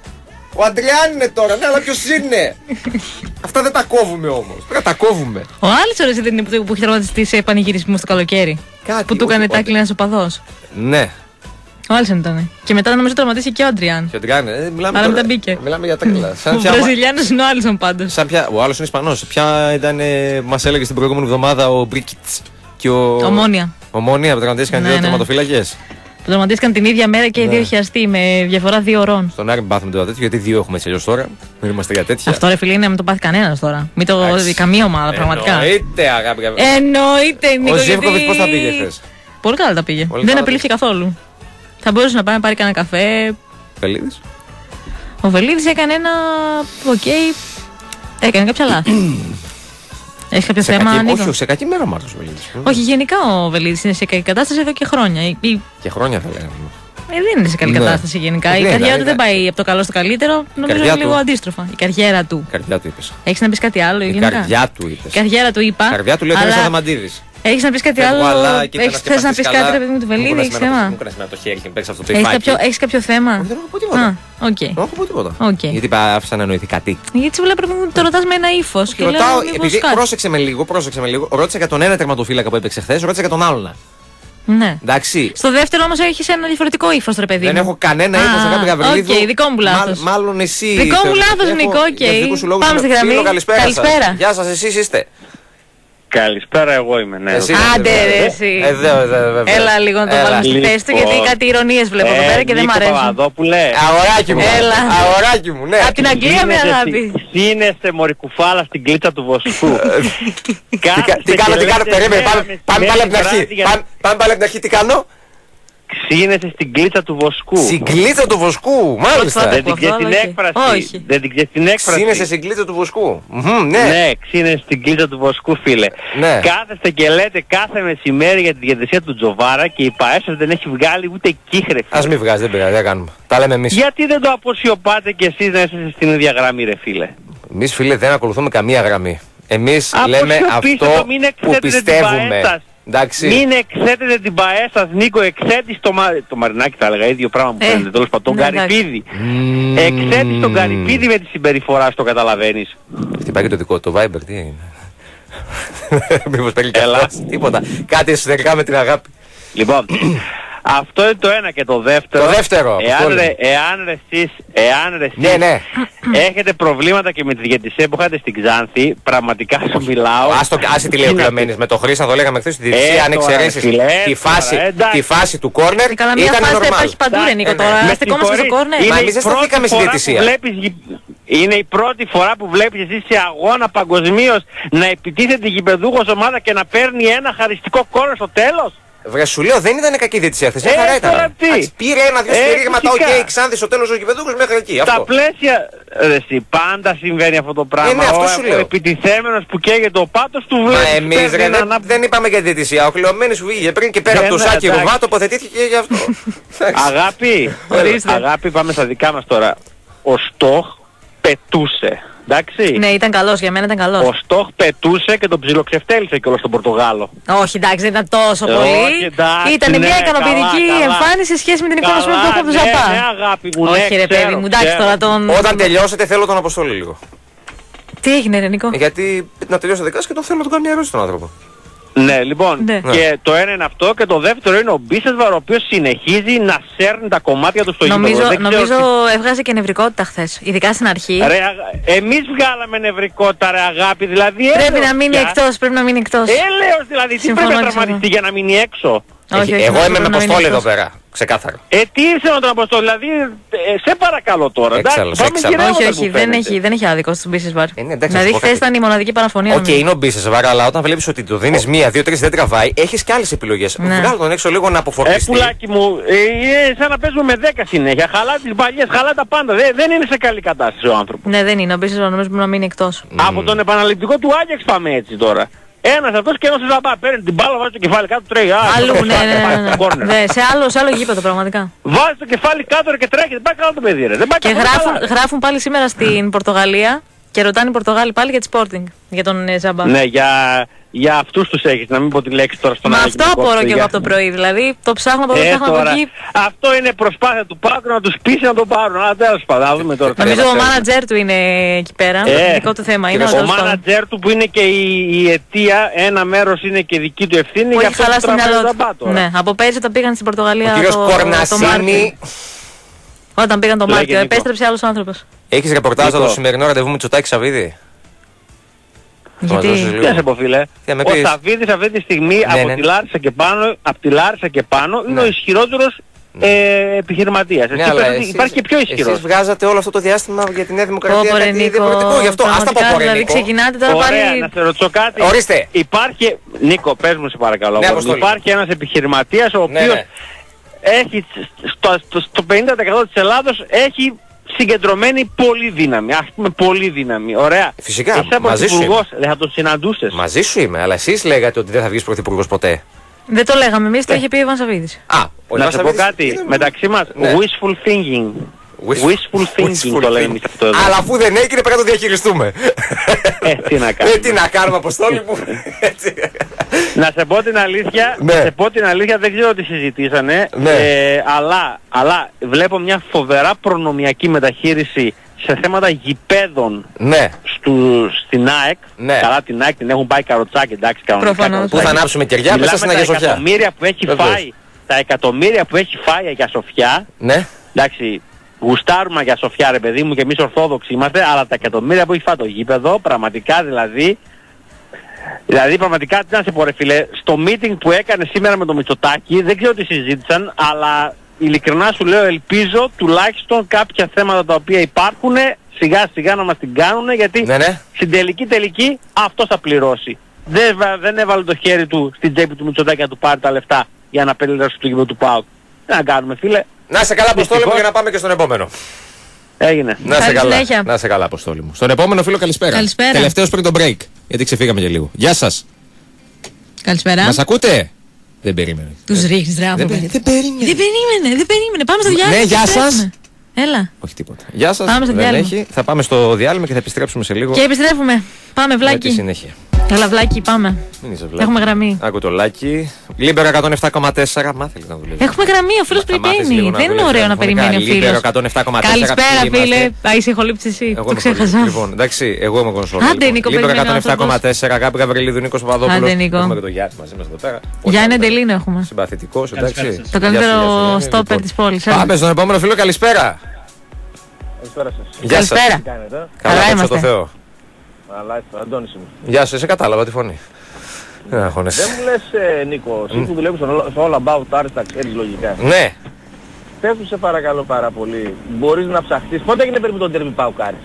[SPEAKER 2] Ο Αντριάν είναι τώρα, ναι, αλλά ποιος είναι? Αυτά δεν τα κόβουμε όμως. Πρέπει να τα κόβουμε.
[SPEAKER 1] Ο Άλισον δεν είναι που έχει τραυματιστεί σε πανηγυρισμό στο καλοκαίρι?
[SPEAKER 2] Κάτι,
[SPEAKER 1] που του έκανε τάκλι ένας οπαδός.
[SPEAKER 2] Ναι.
[SPEAKER 1] Ο Άλισον ήταν. Και μετά νομίζω τραυματίστηκε και ο Αντριάν.
[SPEAKER 2] Και ο Αντριάν, μιλάμε.
[SPEAKER 1] Αλλά μετά μπήκε.
[SPEAKER 2] Μιλάμε για τρέλα.
[SPEAKER 1] Ο Βραζιλιάνος είναι ο Άλισον πάντως.
[SPEAKER 2] Ο Άλλος είναι Ισπανός. Ποια ήταν που μας έλεγε την προηγούμενη εβδομάδα ο Μπρίκιτς και ο.
[SPEAKER 1] Ομόνια.
[SPEAKER 2] Ομόνια που τραυματίστηκαν δύο τερματοφύλακες.
[SPEAKER 1] Που τραυματίστηκαν την ίδια μέρα και οι δύο έχει αστεί με διαφορά 2 ωρών.
[SPEAKER 2] Στον Άρη πάθουμε το τέτοιο, γιατί 2 έχουμε έτσι αλλιώς τώρα. Δεν είμαστε για τέτοια.
[SPEAKER 1] Αυτό ρε φίλε είναι να μην το πάθει κανένας τώρα. Μην το δει καμία ομάδα πραγματικά.
[SPEAKER 2] Εννοείται, αγάπη.
[SPEAKER 1] Εννοείται, Νίκο.
[SPEAKER 2] Ο Ζίβκοβιτς πώς τα πήγε χθες?
[SPEAKER 1] Πολύ καλά τα πήγε. Δεν απειλήθηκε καθόλου. Θα μπορούσε να πάει να πάρει κανένα καφέ.
[SPEAKER 2] Βελίδης.
[SPEAKER 1] Ο Βελίδης έκανε ένα. Οκ. Έκανε κάποια λάθη. Έχει κάποιο θέμα, Νίκο?
[SPEAKER 2] Όχι, σε κακή μέρα Μάρτος Βελίδης.
[SPEAKER 1] Όχι, γενικά ο Βελίδης είναι σε κακή κατάσταση εδώ και χρόνια.
[SPEAKER 2] Και χρόνια θα λέγαμε.
[SPEAKER 1] Δεν είναι σε καλή κατάσταση γενικά. Η καριέρα του δεν πάει από το καλό στο καλύτερο. Νομίζω είναι λίγο αντίστροφα. Η καριέρα του.
[SPEAKER 2] Η καρδιά του είπες.
[SPEAKER 1] Έχεις να πεις κάτι άλλο?
[SPEAKER 2] Η καρδιά του είπες.
[SPEAKER 1] Η καριέρα του είπα.
[SPEAKER 2] Η καρδιά του λέει ότι είναι σαν Δαμαντίδης.
[SPEAKER 1] Έχεις να πεις κάτι άλλο? Θες να πεις κάτι ρε παιδί μου του Βελίδη? Έχεις θέμα?
[SPEAKER 2] Μου έκανες με το χέρι και μου παίξεις αυτό το υφάκι.
[SPEAKER 1] Έχεις κάποιο θέμα?
[SPEAKER 2] Δεν έχω πω τίποτα. Δεν έχω πω τίποτα. Γιατί άφησα να εννοηθεί κάτι.
[SPEAKER 1] Γιατί σου βλέπω να το ρωτάς με ένα ύφος.
[SPEAKER 2] Ρωτάω, επειδή πρόσεξε με λίγο. Ρώτησα για τον ένα τερματοφύλακα που έπαιξε χθες, ρώτησα για τον άλλον.
[SPEAKER 1] Ναι.
[SPEAKER 2] Εντάξει.
[SPEAKER 1] Στο δεύτερο όμως έχεις ένα διαφορετικό ύφος, ρε παιδί.
[SPEAKER 2] Δεν έχω κανένα ύφος, αγάπη Γαβριλίδου.
[SPEAKER 1] Οκ, δικό μου λάθος.
[SPEAKER 2] Μάλλον εσύ.
[SPEAKER 1] Δικό μου λάθος, Νικό, οκ. Πάμε στη γραμμή.
[SPEAKER 2] Καλησπέρα. Γεια σας, εσείς είστε?
[SPEAKER 4] Καλησπέρα, εγώ είμαι, ναι.
[SPEAKER 1] Άντε ρε εσύ. Έλα λίγο να το βάλουμε στη θέση του, γιατί κάτι ηρωνίες βλέπω εδώ πέρα και δεν μ' αρέσουν.
[SPEAKER 4] Παπαδόπουλε.
[SPEAKER 2] Αγοράκι μου. Αγοράκι μου, ναι.
[SPEAKER 1] Απ' την Αγγλία με αγάπη.
[SPEAKER 4] Ξύνεστε μωρικουφάλα στην κλίτσα του Βοσκού.
[SPEAKER 2] Τι κάνω, περίμενε, πάμε πάλι από την αρχή. Πάμε πάλι από την αρχή, τι κάνω?
[SPEAKER 4] Ξύνεσαι στην κλίτσα του Βοσκού.
[SPEAKER 2] Στην κλίτσα του Βοσκού, μάλιστα.
[SPEAKER 4] Δεν την ξέρεις την έκφραση?
[SPEAKER 1] Όχι.
[SPEAKER 4] Δεν την ξέρεις την έκφραση?
[SPEAKER 2] Ξύνεσαι στην κλίτσα του Βοσκού.
[SPEAKER 4] Ναι, ξύνεσαι στην κλίτσα του Βοσκού, φίλε. Κάθεστε και λέτε κάθε μεσημέρι για τη διαιτησία του Τζοβάρα και η ΠΑΕ σας δεν έχει βγάλει ούτε κύχρε.
[SPEAKER 2] Ας μην βγάζει, δεν πειράζει, δεν κάνουμε. Τα λέμε εμείς.
[SPEAKER 4] Γιατί δεν το αποσιωπάτε κι εσείς να είστε στην ίδια γραμμή, ρε φίλε?
[SPEAKER 2] Εμείς, φίλε, δεν ακολουθούμε καμία γραμμή. Εμείς λέμε αυτό που πιστεύουμε. Εντάξει.
[SPEAKER 4] Μην εξέτετε την ΠΑΕ σας, Νίκο, εξέτης το Μαρινάκι, θα έλεγα, ίδιο πράγμα που φαίνεται, τέλος πάντων, τον Καρυπίδη. Εξέτης τον Καρυπίδη με τη συμπεριφορά σου, το καταλαβαίνεις?
[SPEAKER 2] Χτυπάει και το δικό του Viber, τι είναι? Μήπως παίρνει τίποτα. Κάτι εσωτερικά με την αγάπη.
[SPEAKER 4] Λοιπόν, αυτό είναι το ένα. Και το δεύτερο.
[SPEAKER 2] Το δεύτερο.
[SPEAKER 4] Εάν εσείς
[SPEAKER 2] ναι.
[SPEAKER 4] έχετε προβλήματα και με τη διαιτησία που είχατε στην Ξάνθη, πραγματικά σου μιλάω.
[SPEAKER 2] Άσε τι λέει ο Κλεμένης. Με το Χρήσαν το λέγαμε χθες στη διαιτησία, αν εξαιρέσεις τη φάση του κόρνερ, ήταν normal.
[SPEAKER 1] Υπάρχει παντού, ρε Νίκο, τώρα. Στεκόμαστε στο κόρνερ.
[SPEAKER 2] Μα εμείς δεν σταθήκαμε στη διαιτησία.
[SPEAKER 4] Είναι η πρώτη φορά που βλέπεις εσύ σε αγώνα παγκοσμίως να επιτίθεται η γηπεδούχος ομάδα και να παίρνει ένα χαριστικό κόρνερ στο τέλος.
[SPEAKER 2] Βρε, σου λέω, δεν ήταν κακή διαιτησία χθες, μια χαρά ήταν. Πήρε ένα-δυο σφυρίγματα, οκ, Ξάνθη στο τέλος ο γηπεδούχος μέχρι εκεί.
[SPEAKER 4] Στα πλαίσια, εσύ, πάντα συμβαίνει αυτό το πράγμα. Ο επιτιθέμενος που καίγεται ο πάτος του βλέπει.
[SPEAKER 2] Μα εμείς ρε, δεν είπαμε για διαιτησία. Ο Κλεωμένης σου βγήκε πριν και πέρα από το Σάκη Ρουβά τοποθετήθηκε γι' αυτό.
[SPEAKER 4] Αγάπη, πάμε στα δικά μας τώρα. Ο Στοχ πετούσε. Εντάξει.
[SPEAKER 1] Ναι, ήταν καλός, για μένα ήταν καλός.
[SPEAKER 4] Ο Στοχ πετούσε και τον ψιλοξεφτέλησε κιόλας στον Πορτογάλο.
[SPEAKER 1] Όχι, εντάξει, δεν ήταν τόσο πολύ. Ήταν μια ικανοποιητική εμφάνιση σε σχέση με την εικόνα που έχω από τον Ζαπά.
[SPEAKER 4] Ναι, αγάπη μου,
[SPEAKER 1] όχι, ρε παιδί μου, εντάξει τώρα τον.
[SPEAKER 2] Όταν τελειώσετε, θέλω τον Αποστόλη λίγο.
[SPEAKER 1] Τι έγινε, ρε Νικό?
[SPEAKER 2] Γιατί να τελειώσετε δικά και τον θέλω να του κάνω μια ερώτηση τον άνθρωπο.
[SPEAKER 4] Ναι, λοιπόν, και το ένα είναι αυτό και το δεύτερο είναι ο Μπίσεσβαρ, ο οποίος συνεχίζει να σέρνει τα κομμάτια του στο γήπεδο.
[SPEAKER 1] Νομίζω έβγαζε και νευρικότητα χθες, ειδικά στην αρχή.
[SPEAKER 4] Ρε, εμείς βγάλαμε νευρικότητα, ρε αγάπη, δηλαδή.
[SPEAKER 1] Πρέπει να μείνει εκτός, πρέπει να μείνει εκτός.
[SPEAKER 4] Έλεος δηλαδή, τι πρέπει να τραυματιστεί για να μείνει έξω?
[SPEAKER 2] Εγώ είμαι με Αποστόλη εδώ πέρα. Ξεκάθαρα.
[SPEAKER 4] Τι ήρθε με τον Αποστόλη, δηλαδή, σε παρακαλώ τώρα.
[SPEAKER 1] Όχι, δεν έχει άδικο στον Μπίσεσβαρ. Δηλαδή, χθες ήταν η μοναδική παραφωνία.
[SPEAKER 2] Οκ, είναι ο Μπίσεσβαρ, αλλά όταν βλέπεις ότι το δίνεις μία, δύο, τρεις δεν τραβάει, έχεις και άλλες επιλογές. Βγάλω τον έξω λίγο να αποφορτιστεί.
[SPEAKER 4] Πουλάκι μου, είναι σαν να παίζουμε με 10 συνέχεια. Χαλά τις παλιές, χαλά τα πάντα. Δεν είναι σε καλή κατάσταση ο άνθρωπος.
[SPEAKER 1] Ναι, δεν είναι. Ο Μπίσεσβαρ νομίζω να μείνει εκτός.
[SPEAKER 4] Από τον επαναληπτικό του Άγιαξ πάμε έτσι τώρα.
[SPEAKER 5] Ένας αυτός και ένας ο Ζαμπά. Παίρνει την μπάλα, βάζει το κεφάλι κάτω, τρέχει.
[SPEAKER 1] Αλλού, ναι. Σε άλλο γήπεδο πραγματικά.
[SPEAKER 5] Βάζει το κεφάλι κάτω και τρέχει. Δεν πάει καλά το παιδί, ρε.
[SPEAKER 1] Και γράφουν πάλι σήμερα στην Πορτογαλία και ρωτάνε οι Πορτογάλοι πάλι για τη Sporting. Για τον Ζαμπά.
[SPEAKER 5] Ναι, για αυτούς τους έχεις, να μην πω τη λέξη τώρα στον
[SPEAKER 1] άλλο. Μα αυτό απορώ και εγώ από το πρωί. Δηλαδή το ψάχνω από εδώ, ψάχνω από εκεί.
[SPEAKER 5] Αυτό είναι προσπάθεια του Πάκου να τους πείσει να το πάρουν. Αλλά τέλος πάντων, δούμε τώρα.
[SPEAKER 1] Νομίζω ο μάνατζερ του είναι εκεί πέρα. Δικό του θέμα είναι.
[SPEAKER 5] Ο μάνατζερ του που είναι και η αιτία, ένα μέρος είναι και δική του ευθύνη.
[SPEAKER 1] Για αυτό το τραβάει. Ναι, από πέρυσι όταν πήγαν στην Πορτογαλία.
[SPEAKER 2] Ο κύριος Κορνασίνη.
[SPEAKER 1] Όταν πήγαν το Μάρτιο, επέστρεψε άλλος άνθρωπος.
[SPEAKER 2] Έχεις ρεπορτάζ το σημερινό ραντεβού με Μητσοτάκη Σαββίδη?
[SPEAKER 1] Γιατί...
[SPEAKER 5] Τι να σε πω, φίλε. Ο Σαββίδης αυτή τη στιγμή από τη Λάρισα και πάνω είναι ο ισχυρότερος επιχειρηματίας. Υπάρχει και πιο ισχυρός.
[SPEAKER 2] Εσείς βγάζατε όλο αυτό το διάστημα για τη Νέα Δημοκρατία κάτι διαφορετικό. Γι' αυτό ας τα πω πορε,
[SPEAKER 1] δηλαδή ξεκινάτε τώρα πάλι...
[SPEAKER 5] Ωραία, να σε ρωτήσω κάτι.
[SPEAKER 2] Ορίστε.
[SPEAKER 5] Υπάρχει... Νίκο, πες μου σε παρακαλώ. Υπάρχει ένας επιχειρηματίας ο οποίος έχει στο 50% της Ελλάδος έχει συγκεντρωμένη πολύ δύναμη. Ας πούμε πολύ δύναμη. Ωραία.
[SPEAKER 2] Φυσικά.
[SPEAKER 5] Εσύ από πρωθυπουργός δεν θα τον συναντούσες?
[SPEAKER 2] Μαζί σου είμαι, αλλά εσείς λέγατε ότι δεν θα βγεις πρωθυπουργός ποτέ.
[SPEAKER 1] Δεν το λέγαμε εμείς, το είχε πει ο Ιβάν Σαββίδης.
[SPEAKER 5] Να σε πω κάτι, μεταξύ μας, wishful thinking. Wishful thinking το λέμε αυτό εδώ.
[SPEAKER 2] Αλλά αφού δεν έγινε πρέπει να το διαχειριστούμε.
[SPEAKER 5] Τι να κάνουμε.
[SPEAKER 2] Τι να κάνουμε, Αποστόλη μου.
[SPEAKER 5] Να σε πω την αλήθεια, δεν ξέρω τι συζητήσανε, αλλά βλέπω μια φοβερά προνομιακή μεταχείριση σε θέματα γηπέδων στην ΑΕΚ. Καλά, την ΑΕΚ την έχουν πάει καροτσάκι, εντάξει, κανονικά.
[SPEAKER 2] Πού θα ανάψουμε κεριά μέσα στην Αγία Σοφιά.
[SPEAKER 5] Τα εκατομμύρια που έχει φάει η Αγία Σοφιά, εντάξει, γουστάρουμε για Σοφιά ρε παιδί μου και εμείς ορθόδοξοι είμαστε, αλλά τα εκατομμύρια που έχει φάει το γήπεδο, πραγματικά δηλαδή πραγματικά τι να σε πω ρε φίλε, στο meeting που έκανε σήμερα με το Μητσοτάκη, δεν ξέρω τι συζήτησαν, αλλά ειλικρινά σου λέω ελπίζω τουλάχιστον κάποια θέματα τα οποία υπάρχουν σιγά σιγά να μας την κάνουν, γιατί στην τελική αυτός θα πληρώσει. Δεν έβαλε το χέρι του στην τσέπη του Μητσοτάκη να του πάρει τα λεφτά για να περιλάβει το γήπεδο του ΠΑΟΚ. Τι να κάνουμε φίλε.
[SPEAKER 2] Να σε καλά, Αποστόλη μου, για να πάμε και στον επόμενο.
[SPEAKER 5] Έγινε.
[SPEAKER 2] Να σε καλά, Αποστόλη μου. Στον επόμενο φίλο, καλησπέρα. Τελευταίος πριν το break. Γιατί ξεφύγαμε και λίγο. Γεια σας.
[SPEAKER 1] Καλησπέρα.
[SPEAKER 2] Μας ακούτε? Δεν περίμενε.
[SPEAKER 1] Τους ρίχνεις ρε άνθρωποι.
[SPEAKER 2] Δεν περίμενε.
[SPEAKER 1] Πάμε στο διάλειμμα.
[SPEAKER 2] Ναι, γεια σας.
[SPEAKER 1] Έλα.
[SPEAKER 2] Όχι τίποτα. Γεια σας. Δεν έχει. Θα πάμε στο διάλειμμα και θα επιστρέψουμε σε λίγο.
[SPEAKER 1] Και επιστρέφουμε. Πάμε βλάκι.
[SPEAKER 2] Με τη συνέχεια.
[SPEAKER 1] Έλα βλάκι, πάμε. Έχουμε γραμμή.
[SPEAKER 2] Άκου το λάκι. Λίμπερο 107,4. Μάθε λίγο να δουλεύει.
[SPEAKER 1] Έχουμε γραμμή, ο φίλος περιμένει. Δεν είναι ωραίο να περιμένει ο φίλος.
[SPEAKER 2] Λίμπερο 107,4.
[SPEAKER 1] Καλησπέρα φίλε. Είσαι ηχολήπτης εσύ. Το ξέχασα.
[SPEAKER 2] Λοιπόν, εντάξει, εγώ είμαι κονσόλ.
[SPEAKER 1] Άντε Νίκο,
[SPEAKER 2] Λίμπερο 107,4. Αγάπη Γαβριλίδου, Νίκος Παπαδόπουλος.
[SPEAKER 1] Άντε Νίκο.
[SPEAKER 2] Έχουμε και το Γιάννη μαζί μας εδώ πέρα.
[SPEAKER 1] Γιάννη Εντελίνο έχουμε.
[SPEAKER 2] Συμπαθητικός, εντάξει.
[SPEAKER 1] Το καλύτερο στόπερ της πόλης.
[SPEAKER 2] Πάμε στον επόμενο φίλο, καλησπέρα. Γεια σας. Καλά είμαστε.
[SPEAKER 6] Αλλά Αντώνης είμαι.
[SPEAKER 2] Γεια σας, σε κατάλαβα τη φωνή. Δεν
[SPEAKER 6] μου λες Νίκο, εσύ που δουλεύεις στο All About Arts, τα ξέρεις λογικά.
[SPEAKER 2] Ναι.
[SPEAKER 6] Πες μου σε παρακαλώ πάρα πολύ, μπορείς να ψαχτείς. Πότε έγινε περίπου τον τέρμι ΠΑΟΚ Άρης?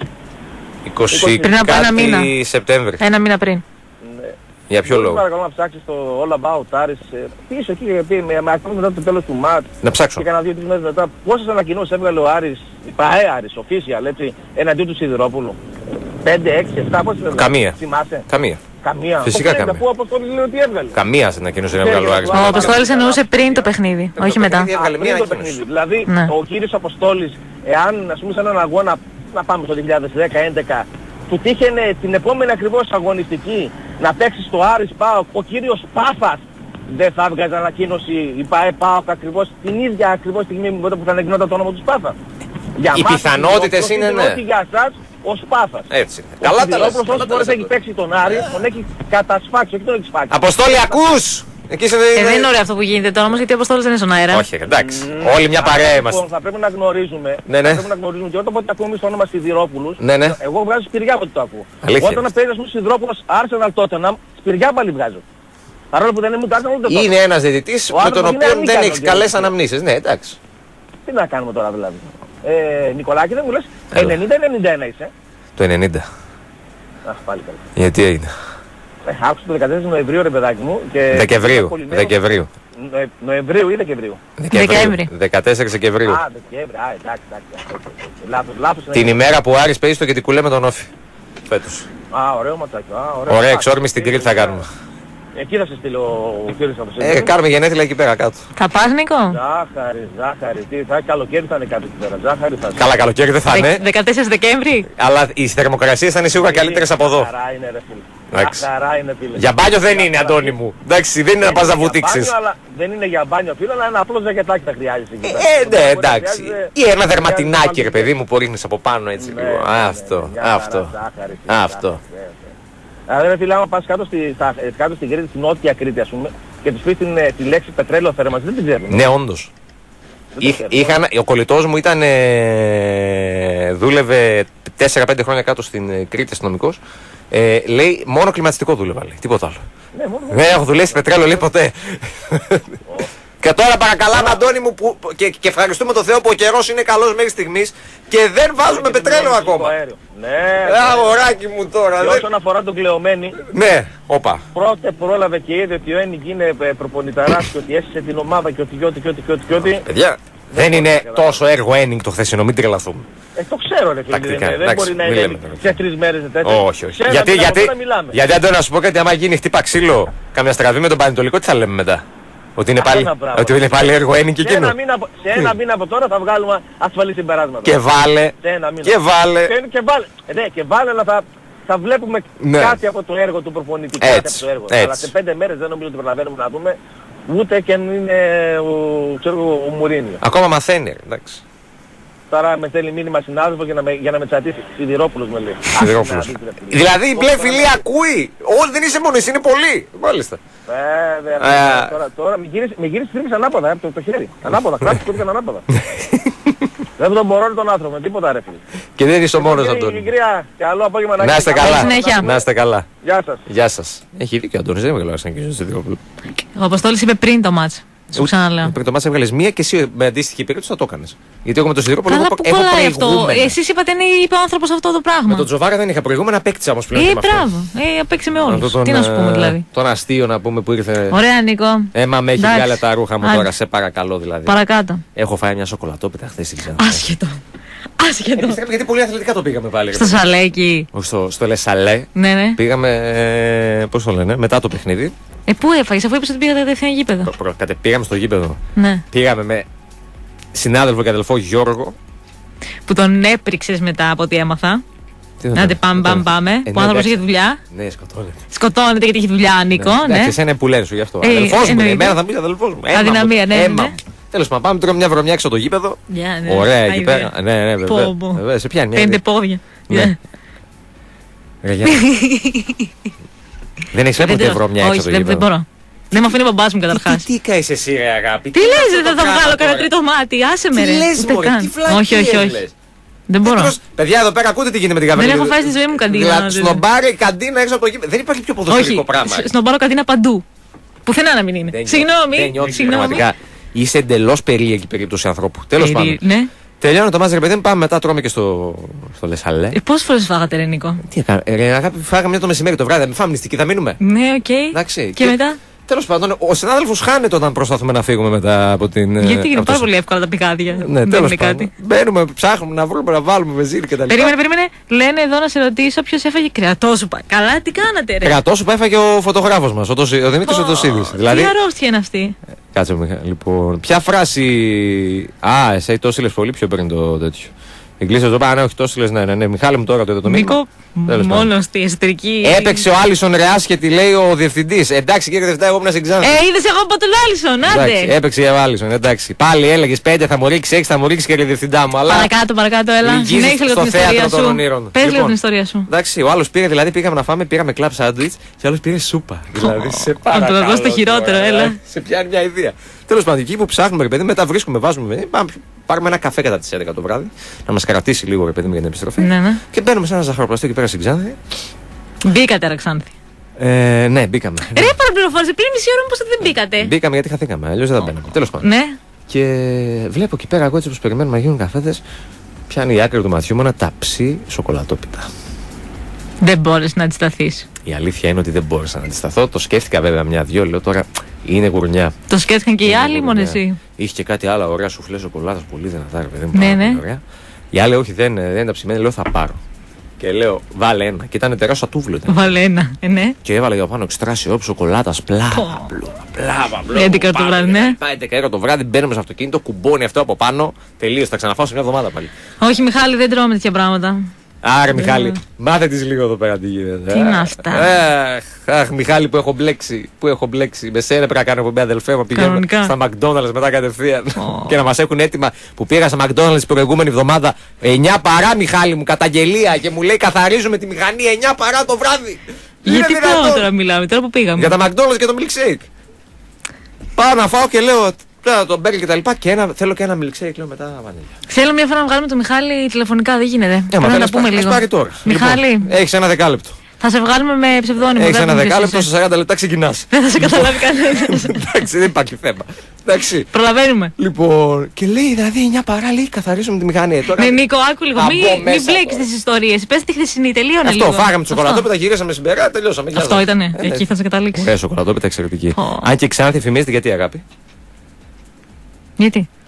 [SPEAKER 2] 20
[SPEAKER 1] πριν από ένα μήνα.
[SPEAKER 2] Σεπτέμβρη.
[SPEAKER 1] Ένα μήνα πριν.
[SPEAKER 6] Ναι.
[SPEAKER 2] Για ποιο λόγο?
[SPEAKER 6] Παρακαλώ να ψάξεις το All About Arts. Πίσω εκεί, ακόμα μετά το τέλος του ΜΑΤ.
[SPEAKER 2] Να ψάξω.
[SPEAKER 6] Και κάνα 2-3 μέρες μετά. Πόσες ανακοινώσεις έβγαλε ο Άρης, η ΠΑΕ Άρης, official, έτσι, εναντίον του Σιδηρόπουλου? 5, 6, 7, πόσες έβγαλε?
[SPEAKER 2] Καμία.
[SPEAKER 6] Θυμάσαι?
[SPEAKER 2] Καμία. Φυσικά καμία.
[SPEAKER 6] Πού ο Αποστόλης λέει ότι έβγαλε?
[SPEAKER 2] Καμία ανακοίνωση δεν έβγαλε ο Άρης.
[SPEAKER 1] Ο Αποστόλης εννοούσε πριν το παιχνίδι, όχι μετά.
[SPEAKER 6] Πριν το παιχνίδι. Δηλαδή ο κύριος Αποστόλης, εάν ας πούμε σε έναν αγώνα, να πάμε στο 2010-2011, του τύχαινε την επόμενη ακριβώς αγωνιστική να παίξει στο Άρης ΠΑΟΚ, ο κύριος Πάφας δεν θα έβγαζε ανακοίνωση η ΠΑΕ ΠΑΟΚ ακριβώς την ίδια ακριβώς στιγμή που θα ανακοινόταν το όνομα του Πάφα?
[SPEAKER 2] Οι πιθανότητες είναι ναι.
[SPEAKER 6] Ότι για εσάς ο Σπάφας.
[SPEAKER 2] Έτσι. Καλά τα λες.
[SPEAKER 6] Ο Σιδηρόπουλος όσες έχει παίξει τον Άρη, τον έχει κατασφάξει, όχι τον έχει σφάξει.
[SPEAKER 2] Αποστόλη, ακούς!
[SPEAKER 1] Δεν είναι ωραίο αυτό που γίνεται τώρα όμως, γιατί ο Αποστόλης δεν είναι στον αέρα.
[SPEAKER 2] Όχι, εντάξει. Όλοι μια παρέα είμαστε.
[SPEAKER 6] Θα πρέπει να γνωρίζουμε.
[SPEAKER 2] Ναι.
[SPEAKER 6] Θα πρέπει να γνωρίζουμε και όταν ακούμε στο όνομα Σιδηρόπουλους.
[SPEAKER 2] Ναι.
[SPEAKER 6] Εγώ βγάζω Σπυριά από ό,τι το ακούω.
[SPEAKER 2] Αλήθεια.
[SPEAKER 6] Όταν παίζει ας πούμε Σιδηρόπουλος Arsenal Tottenham, Σπυριά πάλι βγάζω. Παρόλο που δεν είναι ούτε Arsenal ούτε Tottenham.
[SPEAKER 2] Είναι ένας διαιτητής με τον οποίο δεν έχεις καλές αναμνήσεις. Ναι, εντάξει.
[SPEAKER 6] Τι να κάνουμε τώρα δηλαδή? Νικολάκη, δεν μου λες 90-91 είσαι?
[SPEAKER 2] Το 90.
[SPEAKER 6] Αχ, πάλι καλά.
[SPEAKER 2] Γιατί έγινε?
[SPEAKER 6] Άκουσα το 14 Νοεμβρίου ρε παιδάκι μου και...
[SPEAKER 2] Δεκεμβρίου.
[SPEAKER 6] Νοεμβρίου ή Δεκεμβρίου?
[SPEAKER 2] 14 Δεκεμβρίου.
[SPEAKER 6] Α, Δεκέμβρη, εντάξει. Λάθος.
[SPEAKER 2] Την ημέρα που ο Άρης παίζει στο Κετικουλέ με τον Όφη. Φέτος.
[SPEAKER 6] Ωραίο ματσάκι.
[SPEAKER 2] Ωραία, εξόρμηση στην Κρήτη θα κάνουμε.
[SPEAKER 6] Εκεί θα σε στείλω ο κύριος από εσένα.
[SPEAKER 2] Κάνουμε γενέθλια εκεί πέρα κάτω.
[SPEAKER 1] Θα πας, Νίκο?
[SPEAKER 6] Ζάχαρη. Τι θα καλοκαίρι θα είναι κάτω εκεί πέρα. Ζάχαρη θα είναι.
[SPEAKER 2] Καλά, καλοκαίρι δεν θα είναι.
[SPEAKER 1] 14 Δεκέμβρη.
[SPEAKER 2] Αλλά οι θερμοκρασίες θα είναι σίγουρα καλύτερες από εδώ.
[SPEAKER 6] Χαρά είναι ρε φίλε. Χαρά είναι φίλε.
[SPEAKER 2] Για μπάνιο δεν είναι, Αντώνη μου. Εντάξει, δεν είναι να πας να βουτήξεις.
[SPEAKER 6] Δεν είναι για μπάνιο φίλε, αλλά ένα απλό ζακετάκι θα χρειάζεσαι εκεί
[SPEAKER 2] Ναι,
[SPEAKER 6] πέρα.
[SPEAKER 2] εντάξει. Ή ένα δερματινάκι ρε παιδί μου που ρίχνεις από πάνω έτσι λίγο. Αυτό.
[SPEAKER 6] Δηλαδή φίλε, άμα πας κάτω στην Κρήτη, στην Νότια Κρήτη ας πούμε, και τους πεις τη λέξη πετρέλαιο θέρμανση, δεν την ξέρουν.
[SPEAKER 2] Ναι, όντως. Ο κολλητός μου δούλευε 4-5 χρόνια κάτω στην Κρήτη αστυνομικός. Λέει μόνο κλιματιστικό δούλευα, λέει, τίποτα άλλο. Ναι, έχω δουλέψει πετρέλαιο, λέει, ποτέ. Και τώρα παρακαλάμε, Αντώνη μου, και ευχαριστούμε τον Θεό που ο καιρός είναι καλός μέχρι στιγμής και δεν βάζουμε πετρέλαιο ακόμα.
[SPEAKER 6] Ναι,
[SPEAKER 2] αγοράκι μου τώρα.
[SPEAKER 6] Και όσον αφορά τον Κλεωμένη,
[SPEAKER 2] ναι, όπα.
[SPEAKER 6] Πρώτε πρόλαβε και είδε ότι ο Ένικ είναι προπονηταράς και ότι έσυσε την ομάδα και ότι.
[SPEAKER 2] Παιδιά, δεν είναι τόσο έργο Ένικ το χθεσινό, μην τρελαθούμε.
[SPEAKER 6] Το ξέρω ρε φίλε, δεν μπορεί να είναι σε 3 μέρες τέτοια.
[SPEAKER 2] Όχι. Γιατί Αντώνη, να σου πω κάτι, άμα γίνει χτύπα ξύλο, καμιά στραβή με τον Πανετολικό, τι θα λέμε μετά? Ότι είναι πάλι έργο Ένικ και εκείνο.
[SPEAKER 6] Σε ένα μήνα από τώρα θα βγάλουμε ασφαλή συμπεράσματα.
[SPEAKER 2] Και βάλε.
[SPEAKER 6] Και βάλε να θα βλέπουμε κάτι από το έργο του προπονητή. Κάτι από το έργο. Αλλά σε 5 μέρες δεν νομίζω ότι προλαβαίνουμε να δούμε ούτε και αν είναι ο Μουρίνιο.
[SPEAKER 2] Ακόμα μαθαίνει, εντάξει.
[SPEAKER 6] Τώρα με στέλνει μήνυμα συνάδελφο για να με τσατήσει. Σιδηρόπουλος με λέει.
[SPEAKER 2] Σιδηρόπουλος. Δηλαδή η μπλε φιλία ακούει. Όχι, δεν είσαι μόνο εσύ, είναι πολύ. Μάλιστα.
[SPEAKER 6] Τώρα με γύρισε τρίμης ανάποδα το χέρι. Ανάποδα, κράτησε το πήγαν ανάποδα. Δεν τον μπορώ τον άνθρωπο με τίποτα ρε φίλε.
[SPEAKER 2] Και δεν είσαι ο μόνος, Αντώνη.
[SPEAKER 6] Καλό απόγευμα
[SPEAKER 2] να είστε καλά.
[SPEAKER 1] Να
[SPEAKER 2] είστε καλά.
[SPEAKER 6] Γεια
[SPEAKER 2] σας. Έχει δίκιο ο Αντώνης, δεν έβγαλε σαν και ο Σιδηρόπουλος.
[SPEAKER 1] Ο Αποστόλης είπε πριν το μάτς. Σου ξαναλέω.
[SPEAKER 2] Πριν το μάτς έβγαλες μία και εσύ με αντίστοιχη περίπτωση θα το έκανες. Γιατί εγώ με τον Σιδηρόπουλο έχω προηγούμενα.
[SPEAKER 1] Εσείς είπατε είπε ο άνθρωπος αυτό το πράγμα.
[SPEAKER 2] Με τον Τζοβάρα δεν είχα προηγούμενα, απέκτησα όμως πλέον.
[SPEAKER 1] Μπράβο. Απέκτησε με όλους. Τι να σου πούμε δηλαδή.
[SPEAKER 2] Τον αστείο να πούμε που ήρθε.
[SPEAKER 1] Ωραία, Νίκο.
[SPEAKER 2] Με έχει βγάλει τα ρούχα μου τώρα, σε παρακαλώ δηλαδή.
[SPEAKER 1] Παρακάτω.
[SPEAKER 2] Έχω φάει μια σοκολατόπιτα χθες στην Ξάνθη.
[SPEAKER 1] Άσχετο.
[SPEAKER 2] Γιατί πολύ αθλητικά το πήγαμε πάλι.
[SPEAKER 1] Στο Σαλέ εκεί.
[SPEAKER 2] Στο Λεσαλέ.
[SPEAKER 1] Ναι.
[SPEAKER 2] Πήγαμε, πώς το λένε, μετά το παιχνίδι.
[SPEAKER 1] Πού έφαγες, αφού είπες ότι πήγατε κατευθείαν γήπεδο.
[SPEAKER 2] Πήγαμε στο γήπεδο.
[SPEAKER 1] Ναι.
[SPEAKER 2] Πήγαμε με συνάδελφο και αδελφό Γιώργο.
[SPEAKER 1] Που τον έπριξες μετά από ό,τι έμαθα. Άντε πάμε. Που ο άνθρωπος είχε δουλειά.
[SPEAKER 2] Ναι, σκοτώνεται.
[SPEAKER 1] Σκοτώνεται γιατί έχει δουλειά, Νίκο.
[SPEAKER 2] Ναι. Εσένα είναι που λένε σου γι' αυτό. Αδελφός μου, εμένα θα πεις αδελφός μου.
[SPEAKER 1] Αδυναμία, ναι.
[SPEAKER 2] Τέλος πάντων, πάμε τώρα μια βρωμιά έξω το γήπεδο. Ωραία εκεί πέρα. Ναι, βέβαια. Σε πιάνει.
[SPEAKER 1] 5 πόδια.
[SPEAKER 2] Δεν έχεις ποτέ βρωμιά έξω το γήπεδο?
[SPEAKER 1] Δεν μπορώ. Δεν με αφήνει ο μπαμπάς μου καταρχάς.
[SPEAKER 2] Τι κάνεις εσύ ρε αγάπη?
[SPEAKER 1] Τι λες, δεν θα βγάλω κανένα τρίτο μάτι, άσε με ρε.
[SPEAKER 2] Τι λες μωρέ, τι φλακίες λες?
[SPEAKER 1] Δεν μπορώ.
[SPEAKER 2] Παιδιά εδώ πέρα ακούτε τι γίνεται με την καντίνα.
[SPEAKER 1] Δεν έχω φάει στη ζωή μου καντίνα.
[SPEAKER 2] Σνομπάρει καντίνα έξω από το γήπεδο. Δεν υπάρχει πιο ποδοσφαιρικό πράγμα.
[SPEAKER 1] Σνομπάρω καντίνα παντού. Πουθενά να μην είναι. Συγγνώμη.
[SPEAKER 2] Είσαι εντελώς περίεργη περίπτωση ανθρώπου. Τέλος πάντων. Τελειώνω το μάτς ρε παιδί μου, πάμε μετά, τρώμε και στο Λεσαλέ.
[SPEAKER 1] Πόσες φορές φάγατε ρε Νίκο?
[SPEAKER 2] Τι έκανα, ρε αγάπη, φάγαμε μια το μεσημέρι το βράδυ, θα φάμε νηστική, θα μείνουμε.
[SPEAKER 1] Ναι, οκ.
[SPEAKER 2] Εντάξει.
[SPEAKER 1] Και μετά?
[SPEAKER 2] Τέλος πάντων, ο συνάδελφος χάνεται όταν προσπαθούμε να φύγουμε μετά από την...
[SPEAKER 1] Γιατί είναι πάρα πολύ εύκολα τα πηγάδια.
[SPEAKER 2] Ναι, τέλος πάντων. Μπαίνουμε, ψάχνουμε να βρούμε, να βάλουμε βενζίνη κτλ.
[SPEAKER 1] Περίμενε. Λένε εδώ να σε ρωτήσω ποιος έφαγε κρεατόσουπα. Καλά, τι κάνατε ρε?
[SPEAKER 2] Κρεατόσουπα έφαγε ο φωτογράφος μας, ο Δημήτρης ο Τωσίδης.
[SPEAKER 1] Τι αρρώστια είναι αυτή?
[SPEAKER 2] Κάτσε μου, λοιπόν. Ποια φράση. Εσύ το έστειλες πολύ πιο πριν το τέτοιο. Εγκλήσε το πάνω, όχι τόσο λες, ναι. Μιχάλη μου τώρα το
[SPEAKER 1] Νίκο, μόνο στη εσωτερική.
[SPEAKER 2] Έπαιξε ο Άλισον ρε άσχετη, λέει ο διευθυντής. Εντάξει κύριε Διευθυντά, εγώ ήμουν στην Ξάνθη.
[SPEAKER 1] Είδες εγώ από τον Άλισον, άντε.
[SPEAKER 2] Έπαιξε ο Άλισον, εντάξει. Πάλι έλεγες 5 θα μου ρίξει, 6 θα μου ρίξει κύριε Διευθυντά μου. Αλλά...
[SPEAKER 1] Παρακάτω, έλα. Συνέχισε λίγο την ιστορία σου. Πες λίγο την ιστορία σου.
[SPEAKER 2] Εντάξει, ο άλλος πήρε, δηλαδή πήγαμε να φάμε, πήραμε κλαμπ σάντουιτς και ο άλλος πήρε σούπα. Δηλαδή σε παρακαλώ.
[SPEAKER 1] Να το δώσω το χειρότερο, έλα.
[SPEAKER 2] Σε πιάνει μια ιδέα. Τέλος πάντων, εκεί που ψάχνουμε, ρε παιδί, μετά βρίσκουμε, βάζουμε. Πάρουμε ένα καφέ κατά τις 11 το βράδυ, να μας κρατήσει λίγο, ρε παιδί, για την επιστροφή.
[SPEAKER 1] Ναι.
[SPEAKER 2] Και μπαίνουμε σε ένα ζαχαροπλαστείο εκεί πέρα στην Ξάνθη.
[SPEAKER 1] Μπήκατε, ρε Ξάνθη?
[SPEAKER 2] Ναι, μπήκαμε.
[SPEAKER 1] Ρε, παραπληροφόρησε, πριν μισή ώρα πως δεν μπήκατε.
[SPEAKER 2] Μπήκαμε γιατί χαθήκαμε, αλλιώς δεν θα μπαίναμε. Τέλος πάντων.
[SPEAKER 1] Ναι.
[SPEAKER 2] Και βλέπω εκεί πέρα, εγώ έτσι όπως περιμένουμε να γίνουν καφέδες, πιάνει η άκρη του ματιού μου ένα ταψί σοκολατόπιτα.
[SPEAKER 1] Δεν μπόρεσες να αντισταθείς?
[SPEAKER 2] Η αλήθεια είναι ότι δεν μπόρεσα να αντισταθώ. Το σκέφτηκα βέβαια μια-δυο, λέω τώρα είναι γουρνιά.
[SPEAKER 1] Το σκέφτηκαν και οι άλλοι, μόνο εσύ?
[SPEAKER 2] Είχε και κάτι άλλο, ωραία σουφλέ σοκολάτας, πολύ δυνατά, ρε παιδί μου.
[SPEAKER 1] Ναι.
[SPEAKER 2] Ωραία. Οι άλλοι όχι, δεν είναι τα ψημένα, λέω θα πάρω. Και λέω, βάλε ένα. Και ήταν τεράστιο τούβλο.
[SPEAKER 1] Βάλε ένα, ναι.
[SPEAKER 2] Και έβαλε για πάνω εξτράσιο σοκολάτα, πλάβα.
[SPEAKER 1] 11 το βράδυ, ναι.
[SPEAKER 2] Πάει 11 το βράδυ, μπαίνουμε στο αυτοκίνητο, κουμπώνει αυτό από πάνω. Τελείω, θα ξαναφάω σε μια εβδομάδα πάλι.
[SPEAKER 1] Όχι, Μιχάλη, δεν τρώμε τέτοια πράγματα.
[SPEAKER 2] Άρα, Μιχάλη, μάθε της λίγο εδώ πέρα τι γίνεται.
[SPEAKER 1] Τι είναι αυτά.
[SPEAKER 2] Αχ, Μιχάλη που έχω μπλέξει. Με σένα πρέπει να κάνω εκπομπή, αδελφέ μου. Πηγαίνω στα McDonald's μετά κατευθείαν. Και να μας έχουν έτοιμα που πήγα στα McDonald's την προηγούμενη εβδομάδα. 9 παρά, Μιχάλη μου, καταγγελία. Και μου λέει καθαρίζουμε τη μηχανή 9 παρά το βράδυ.
[SPEAKER 1] Γιατί τώρα μιλάμε, τώρα που πήγαμε.
[SPEAKER 2] Για τα McDonald's και το milkshake. Πάω να φάω και λέω. Τον μπέργκερ και τα λοιπά και θέλω και ένα milkshake, λέω μετά βανίλια.
[SPEAKER 1] Θέλω μια φορά να βγάλουμε το Μιχάλη τηλεφωνικά, δεν γίνεται. Πρέπει να τα πούμε λίγο.
[SPEAKER 2] Πάρει τώρα.
[SPEAKER 1] Μιχάλη.
[SPEAKER 2] Λοιπόν, έχεις ένα δεκάλεπτο.
[SPEAKER 1] Θα σε βγάλουμε με ψευδόνυμο.
[SPEAKER 2] Έχεις ένα δεκάλεπτο, σε 40 λεπτά ξεκινάς.
[SPEAKER 1] Δεν θα σε καταλάβει κανένας.
[SPEAKER 2] Εντάξει, δεν υπάρχει θέμα. Εντάξει.
[SPEAKER 1] Προλαβαίνουμε.
[SPEAKER 2] Λοιπόν, και λέει δηλαδή 9 παρά, λέει καθαρίζουμε τη μηχανή.
[SPEAKER 1] Ναι, Νίκο, άκου λίγο. Μην μπλέκεις τις ιστορίες. Πες τη χθεσινή, τελείωνε λίγο.
[SPEAKER 2] Αυτό, φάγαμε τη σοκολατόπιτα, γυρίσαμε στην πέρα, τελειώσαμε.
[SPEAKER 1] Αυτό ήτανε. Εκεί θα σε καταλήξει.
[SPEAKER 2] Ωραία, σοκολατόπιτα εξαιρετική. Αν και ξανά τη θυμίζετε γιατί, αγάπη.
[SPEAKER 1] Γιατί?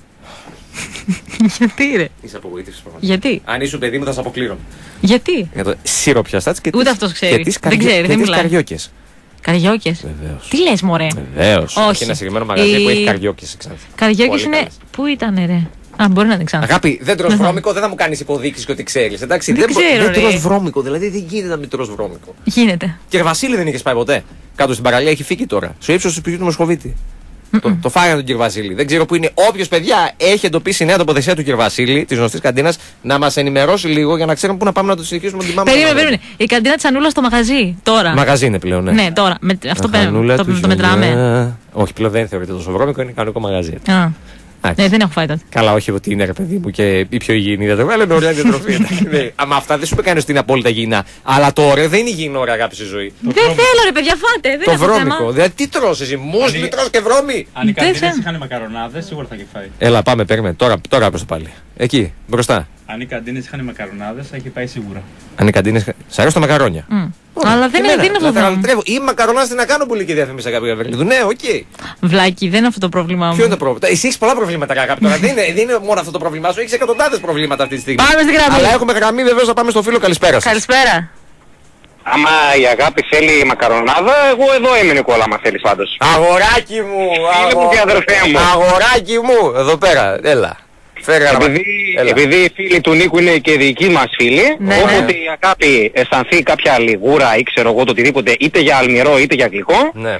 [SPEAKER 1] Γιατί ρε?
[SPEAKER 2] Είσαι απογοήτευσης πραγματικά.
[SPEAKER 1] Γιατί?
[SPEAKER 2] Αν ήσουν παιδί μου θα σε αποκλείρω.
[SPEAKER 1] Γιατί?
[SPEAKER 2] Για το σιροπιαστάτς και
[SPEAKER 1] ούτε αυτός ξέρει. Δεν ξέρει, δεν μιλάει.
[SPEAKER 2] Καριόκες.
[SPEAKER 1] Καριόκες?
[SPEAKER 2] Βεβαίως.
[SPEAKER 1] Τι λες μωρέ?
[SPEAKER 2] Βεβαίως.
[SPEAKER 1] Όχι.
[SPEAKER 2] Έχει ένα συγκεκριμένο μαγαζί που έχει καριόκες.
[SPEAKER 1] Καριόκες είναι... Πού ήτανε ρε? Α, μπορεί να την ξανά.
[SPEAKER 2] Αγάπη, δεν τρως βρώμικο, δεν θα μου κάνεις υποδείξεις και ότι ξέρεις. Εντάξει,
[SPEAKER 1] δεν ξέρω.
[SPEAKER 2] Δεν τρως βρώμικο, δηλαδή δεν γίνεται να μην τρως βρώμικο.
[SPEAKER 1] Γίνεται.
[SPEAKER 2] Και Βασίλη δεν είχες πάει ποτέ. Κάτω στην παραλία έχει φύγει τώρα. Στο ύψος του σπιτιού του Μοσχοβίτη. Το φάγανε τον κύριο Βασίλη. Δεν ξέρω που είναι. Όποιος παιδιά έχει εντοπίσει νέα τοποθεσία του κύριο Βασίλη, της γνωστής καντίνας, να μας ενημερώσει λίγο για να ξέρουμε πού να πάμε να το συνεχίσουμε την μάμα.
[SPEAKER 1] Περίμενε. Η καντίνα της Ανούλας στο μαγαζί τώρα.
[SPEAKER 2] Μαγαζί είναι πλέον, ναι.
[SPEAKER 1] Ναι, τώρα. Αυτό το μετράμε.
[SPEAKER 2] Όχι, πλέον δεν θεωρείται τόσο βρώμικο, είναι κανονικό μαγαζί.
[SPEAKER 1] Ναι, δεν έχω φάει τότε.
[SPEAKER 2] Καλά, όχι ότι είναι ρε παιδί μου και η πιο υγιεινή διατροφή, αλλά είναι ωραία διατροφή. Αμα αυτά δεν σου είπε κανεί ότι είναι απόλυτα υγιεινά. Αλλά το ωραίο δεν είναι υγιεινό, ωραία αγάπη στη ζωή.
[SPEAKER 1] Δεν θέλω, ρε παιδιά, φάτε.
[SPEAKER 2] Το βρώμικο. Δηλαδή τι τρως εσύ, μουσλι τρως και βρώμη.
[SPEAKER 7] Αν οι καντίνες είχαν μακαρονάδες, σίγουρα θα είχε φάει.
[SPEAKER 2] Έλα, πάμε, περίμενε. Τώρα προς το πάλι. Εκεί, μπροστά.
[SPEAKER 7] Αν οι καντίνες είχαν μακαρονάδες, θα είχε πάει σίγουρα.
[SPEAKER 2] Αν οι καντίνες. Σ' αρέσουν τα μακαρόνια.
[SPEAKER 1] Αλλά δεν είναι αυτό το θέμα.
[SPEAKER 2] Ή μακαρονάδες τι να κάνω πολύ και διαφήμιση αγάπη Γαβρίλη. Ναι, οκ.
[SPEAKER 1] Βλάκι, δεν είναι αυτό το πρόβλημά μου.
[SPEAKER 2] Ποιο είναι το πρόβλημα? Εσύ έχεις πολλά προβλήματα, αγάπη τώρα. Δεν είναι μόνο αυτό το πρόβλημά σου, έχεις εκατοντάδες προβλήματα αυτή τη στιγμή.
[SPEAKER 1] Πάμε στην γραμμή.
[SPEAKER 2] Αλλά έχουμε γραμμή, βεβαίως θα πάμε στο φίλο. Καλησπέρα σας.
[SPEAKER 1] Καλησπέρα.
[SPEAKER 3] Άμα η αγάπη θέλει μακαρονάδα, εγώ εδώ είμαι Νικόλα, άμα θέλεις πάντως.
[SPEAKER 2] Αγοράκι μου!
[SPEAKER 3] Φίλε μου και αδερφέ μου.
[SPEAKER 2] Αγοράκι μου! Εδώ πέρα, έλα.
[SPEAKER 3] Επειδή οι φίλοι του Νίκου είναι και δικοί μας φίλοι, όποτε η αγάπη αισθανθεί κάποια λιγούρα ή ξέρω εγώ το οτιδήποτε, είτε για αλμυρό είτε για γλυκό,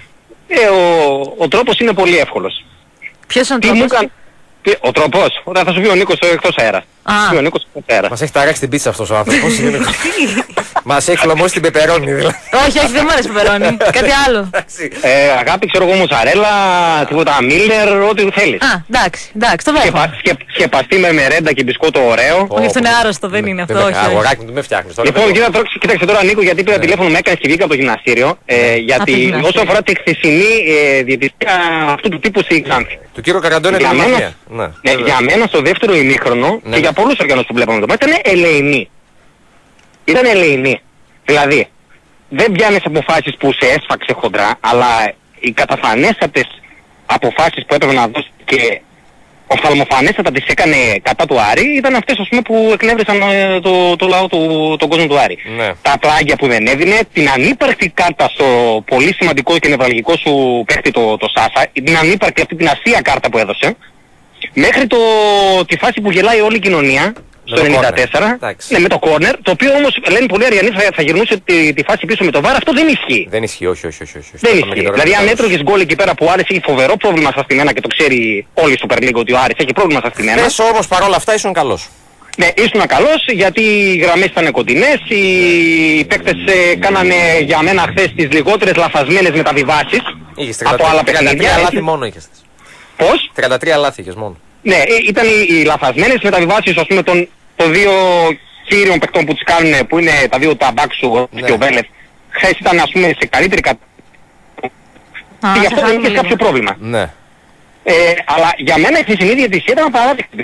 [SPEAKER 3] ο τρόπος είναι πολύ εύκολος.
[SPEAKER 1] Ποιος είναι ο τρόπος?
[SPEAKER 3] Ο τρόπος, θα σου πει ο Νίκος εκτός αέρα.
[SPEAKER 2] Μας έχει ταράξει την πίτσα αυτός ο άνθρωπος. Μας έχει φλαμώσει την πεπερώνη δηλαδή.
[SPEAKER 1] Όχι, δεν μου αρέσει πεπερώνη. Κάτι άλλο.
[SPEAKER 3] Αγάπη, ξέρω εγώ, μοζαρέλα, τίποτα μίλνερ, ό,τι θέλεις.
[SPEAKER 1] Εντάξει, το βλέπω.
[SPEAKER 3] Σκεπαστεί με μερέντα και μπισκότο ωραίο.
[SPEAKER 1] Όχι, αυτό είναι άρρωστο, δεν είναι αυτό.
[SPEAKER 2] Αγοράκι μου, με φτιάχνεις τώρα.
[SPEAKER 3] Λοιπόν, κοίταξε τώρα Νίκο, γιατί πήρα τηλέφωνο, με έκανες και βγήκα από το γυμναστήριο. Γιατί όσον αφορά τη χθεσινή διαιτησία αυτού του τύπου στη Ξάνθη.
[SPEAKER 2] Του κύριου Καραντώνη
[SPEAKER 3] για μένα στο δεύτερο ημίχρονο και για πολλούς οργανώσεις που βλέπαμε εδώ ήταν ελεηνή. Ήταν ελεηνή. Δηλαδή, δεν πιάνεις αποφάσεις που σε έσφαξε χοντρά, αλλά οι καταφανέστατες αποφάσεις που έπρεπε να δώσει και οφθαλμοφανέστατα τις έκανε κατά του Άρη ήταν αυτές ας πούμε που εκνεύρισαν το λαό τον κόσμο του Άρη. Τα πλάγια που δεν έδινε, την ανύπαρκτη κάρτα στο πολύ σημαντικό και νευραλγικό σου παίχτη το Σάσα, την ανύπαρκτη αυτή την αστεία κάρτα που έδωσε, μέχρι τη φάση που γελάει όλη η κοινωνία στο 94, με το κόρνερ, το οποίο όμως λένε πολλοί Αριανοί θα γυρνούσε τη φάση πίσω με το βάρ, αυτό δεν ισχύει.
[SPEAKER 2] Δεν ισχύει, όχι.
[SPEAKER 3] Δεν ισχύει. Δηλαδή αν έτρωγες γκολ εκεί πέρα που ο Άρης έχει φοβερό πρόβλημα στα στημένα και το ξέρει όλη η Super League ότι ο Άρης έχει πρόβλημα στα στημένα.
[SPEAKER 2] Πες όμως παρόλα αυτά ήσουν καλός.
[SPEAKER 3] Ναι, ήσουν καλός γιατί οι γραμμές ήταν κοντινές, οι παίκτες κάνανε για μένα χθες τις λιγότερες λαθασμένες μεταβιβάσεις από άλλα παιχνίδια.
[SPEAKER 2] 33 λάθη μόνο είχες.
[SPEAKER 3] Πώς?
[SPEAKER 2] 33 λάθη είχες μόνο.
[SPEAKER 3] Ναι, ήταν οι λαθασμένες μεταβιβάσεις ας πούμε των δύο κύριων παικτών που τις κάνουν, που είναι τα δύο Ταμπάξου και ο Βέλεφ. Χθες ήταν ας πούμε σε καλύτερη και γι' αυτό δεν είχες κάποιο πρόβλημα.
[SPEAKER 2] Ναι.
[SPEAKER 3] Αλλά για μένα η χθεσινή διαιτησία ήταν απαράδεκτη.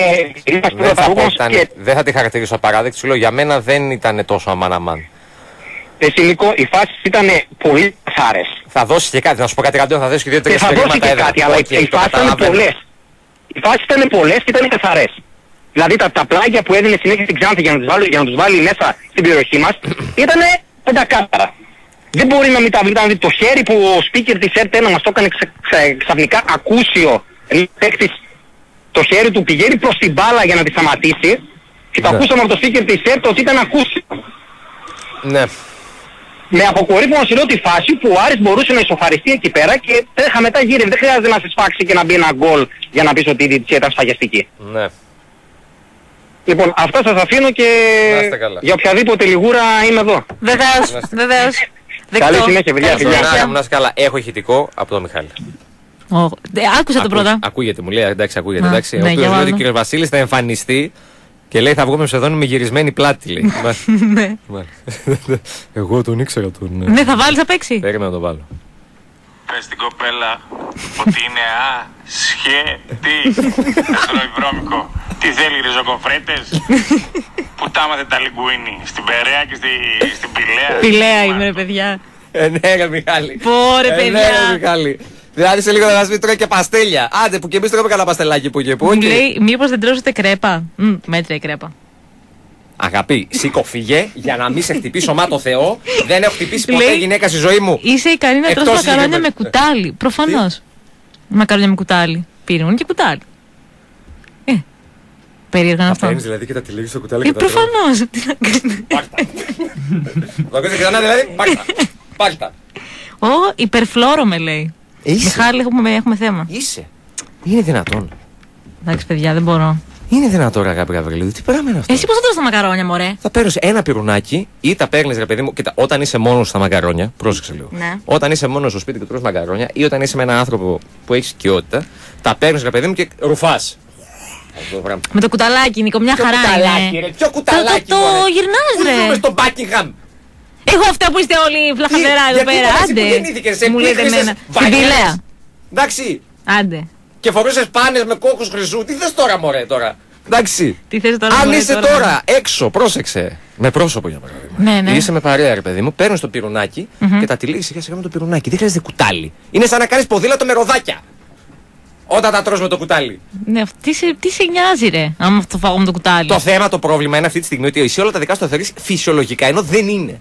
[SPEAKER 2] Δεν θα τη χαρακτηρίσω απαράδεκτη, σου λέω για μένα δεν ήταν τόσο αμάν.
[SPEAKER 3] Εσύ Νίκο, οι φάσεις ήταν πολύ καθαρές.
[SPEAKER 2] Θα δώσεις και κάτι, να σου πω κάτι καντίον, θα δώσεις και 2-3
[SPEAKER 3] θα δώσει και κάτι, αλλά οι φάσεις ήταν πολλές. Οι φάσεις ήταν πολλές και ήταν καθαρές.
[SPEAKER 8] Δηλαδή τα πλάγια που έδινε συνέχεια στην Ξάνθη για να τους βάλει μέσα στην περιοχή μας ήταν πεντακάθαρα. Δεν μπορεί να μην τα βρει. Το χέρι που ο speaker της ΕΡΤ1 μας το έκανε ξαφνικά ακούσιο, παίκτης, το χέρι του πηγαίνει προς την μπάλα για να τη σταματήσει και το ακούσαμε από το speaker της ΕΡΤ ότι ήταν ακούσιο.
[SPEAKER 2] Ναι.
[SPEAKER 8] Με αποκορύφωμα σε τη φάση που ο Άρης μπορούσε να ισοφαριστεί εκεί πέρα και τρέχα μετά γύρευε. Δεν χρειάζεται να σε σφάξει και να μπει ένα γκολ για να πεις ότι η διαιτησία ήταν σφαγιαστική.
[SPEAKER 2] Ναι.
[SPEAKER 8] Λοιπόν, αυτά σας αφήνω και για οποιαδήποτε λιγούρα είμαι εδώ.
[SPEAKER 1] Βεβαίως.
[SPEAKER 8] Καλή συνέχεια, παιδιά.
[SPEAKER 2] Να είσαι καλά. Έχω ηχητικό από τον Μιχάλη.
[SPEAKER 1] Άκουσα το πρώτα.
[SPEAKER 2] Ακούγεται, μου λέει. Εντάξει, ακούγεται. Εντάξει. Ο οποίος λέει ότι ο κ. Βασίλης θα εμφανιστεί και λέει θα βγούμε ψευδόνι με γυρισμένη πλάτη. Λέει.
[SPEAKER 1] Ναι.
[SPEAKER 2] Εγώ τον ήξερα τον.
[SPEAKER 1] Ναι, θα βάλεις να παίξει.
[SPEAKER 2] Περίμενα να το βάλω.
[SPEAKER 9] Πες στην κοπέλα ότι είναι ασχέτη. Τρώει βρώμικο. Τι θέλει, ριζοκοφρέτες. Που τα άμαθε τα λιγκουίνι. Στην Περαία και στην Πηλαία.
[SPEAKER 1] Πηλαία είμαι, παιδιά.
[SPEAKER 2] Ναι, ρε Μιχάλη.
[SPEAKER 1] Πόρε, παιδιά.
[SPEAKER 2] Ναι, ρε Μιχάλη. Δηλαδή σε λίγο θα μας πει τρώει και παστέλια. Άντε που και εμείς τρώμε καλά παστελάκι που και που.
[SPEAKER 1] Μου λέει, μήπως δεν τρώσετε κρέπα. Μέτρια η κρέπα.
[SPEAKER 2] Αγαπή, σήκω φύγε για να μην σε χτυπήσω μα το Θεό. Δεν έχω χτυπήσει ποτέ γυναίκα στη ζωή μου.
[SPEAKER 1] Είσαι ικανή να τρως μακαρόνια με κουτάλι. Προφανώς. Μακαρόνια με κουτάλι. Πήρουν και κουτάλι. Περίεργα αυτό.
[SPEAKER 2] Παίρνεις δηλαδή και τα τυλίγεις στο κουτάλι και τα τρώω.
[SPEAKER 1] Προφανώς. Τι να κάνεις.
[SPEAKER 2] Το κάνεις ξανά δηλαδή. Πάρτα.
[SPEAKER 1] Υπερφλόρο με λέει. Μιχάλη, έχουμε θέμα.
[SPEAKER 2] Είσαι. Είναι δυνατόν.
[SPEAKER 1] Εντάξει, παιδιά, δεν μπορώ.
[SPEAKER 2] Είναι δυνατόν, αγάπη Γαβριλίδου, τι πράγμα είναι αυτό.
[SPEAKER 1] Εσύ πώς θα τρως τα μακαρόνια, μωρέ.
[SPEAKER 2] Θα παίρνεις ένα πυρουνάκι ή τα παίρνεις, ρε παιδί μου, κοίτα, όταν είσαι μόνος στα μακαρόνια, πρόσεξε λίγο.
[SPEAKER 1] Ναι.
[SPEAKER 2] Όταν είσαι μόνος στο σπίτι και τρως μακαρόνια ή όταν είσαι με έναν άνθρωπο που έχει οικειότητα, τα παίρνεις, ρε παιδί μου, και ρουφάς.
[SPEAKER 1] Με το κουταλάκι, Νίκο, μια χαρά είναι.
[SPEAKER 2] Ποιο κουταλάκι,
[SPEAKER 1] το γυρνάς, ρε.
[SPEAKER 2] Πού ζούμε στο Buckingham.
[SPEAKER 1] Εγώ αυτά που είστε όλοι φλαχαδερά εδώ πέρα. Άντε. Μου λέτε εμένα. Στην Πηλαία.
[SPEAKER 2] Εντάξει.
[SPEAKER 1] Άντε.
[SPEAKER 2] Και φορούσες πάνες με κόκκους χρυσού. Τι θες τώρα, μωρέ, τώρα. Εντάξει.
[SPEAKER 1] Τι θες τώρα,
[SPEAKER 2] αν είσαι τώρα έξω, πρόσεξε. Με πρόσωπο για παράδειγμα.
[SPEAKER 1] Ναι.
[SPEAKER 2] Είσαι με παρέα, ρε παιδί μου, παίρνεις το πυρουνάκι και τα τυλίγεις σιγά σιγά με το πυρουνάκι. Δεν χρειάζεται κουτάλι. Είναι σαν να κάνεις ποδήλατο με ροδάκια. Όταν τα τρως με το κουτάλι.
[SPEAKER 1] Ναι, τι σε νοιάζει, ρε, άμα το φάγω με το κουτάλι.
[SPEAKER 2] Το θέμα, το πρόβλημα είναι αυτή τη στιγμή ότι εσύ όλα τα δικά σου τα θεωρείς φυσιολογικά, ενώ δεν είναι.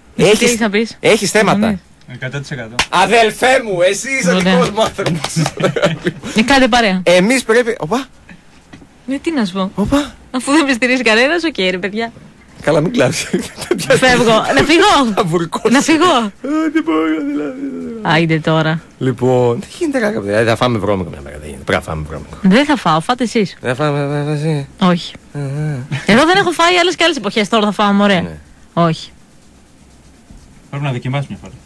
[SPEAKER 2] Έχεις θέματα.
[SPEAKER 7] 100%.
[SPEAKER 2] Αδελφέ μου, εσύ είσαι δικός μου άνθρωπος.
[SPEAKER 1] Κάντε παρέα.
[SPEAKER 2] Εμείς πρέπει. Οπα.
[SPEAKER 1] Τι να σου πω.
[SPEAKER 2] Οπα.
[SPEAKER 1] Αφού δεν με στηρίζει κανένας, οκ, ρε παιδιά.
[SPEAKER 2] Καλά, μην κλάψεις.
[SPEAKER 1] Φεύγω. Να φύγω. Να φύγω.
[SPEAKER 2] Δεν μπορώ, δηλαδή.
[SPEAKER 1] Άιντε τώρα.
[SPEAKER 2] Λοιπόν, τι γίνεται κακά. Θα φάμε βρώμικο μια μέρα. Πρέπει να φάμε βρώμικο.
[SPEAKER 1] Δεν θα φάω, φάτε εσείς.
[SPEAKER 2] Δεν θα φάμε εσύ.
[SPEAKER 1] Όχι. Εγώ δεν έχω φάει άλλες και άλλες εποχές. Τώρα θα φάω, μωρέ. Όχι.
[SPEAKER 7] Πρέπει να δοκιμάσεις μια φορά.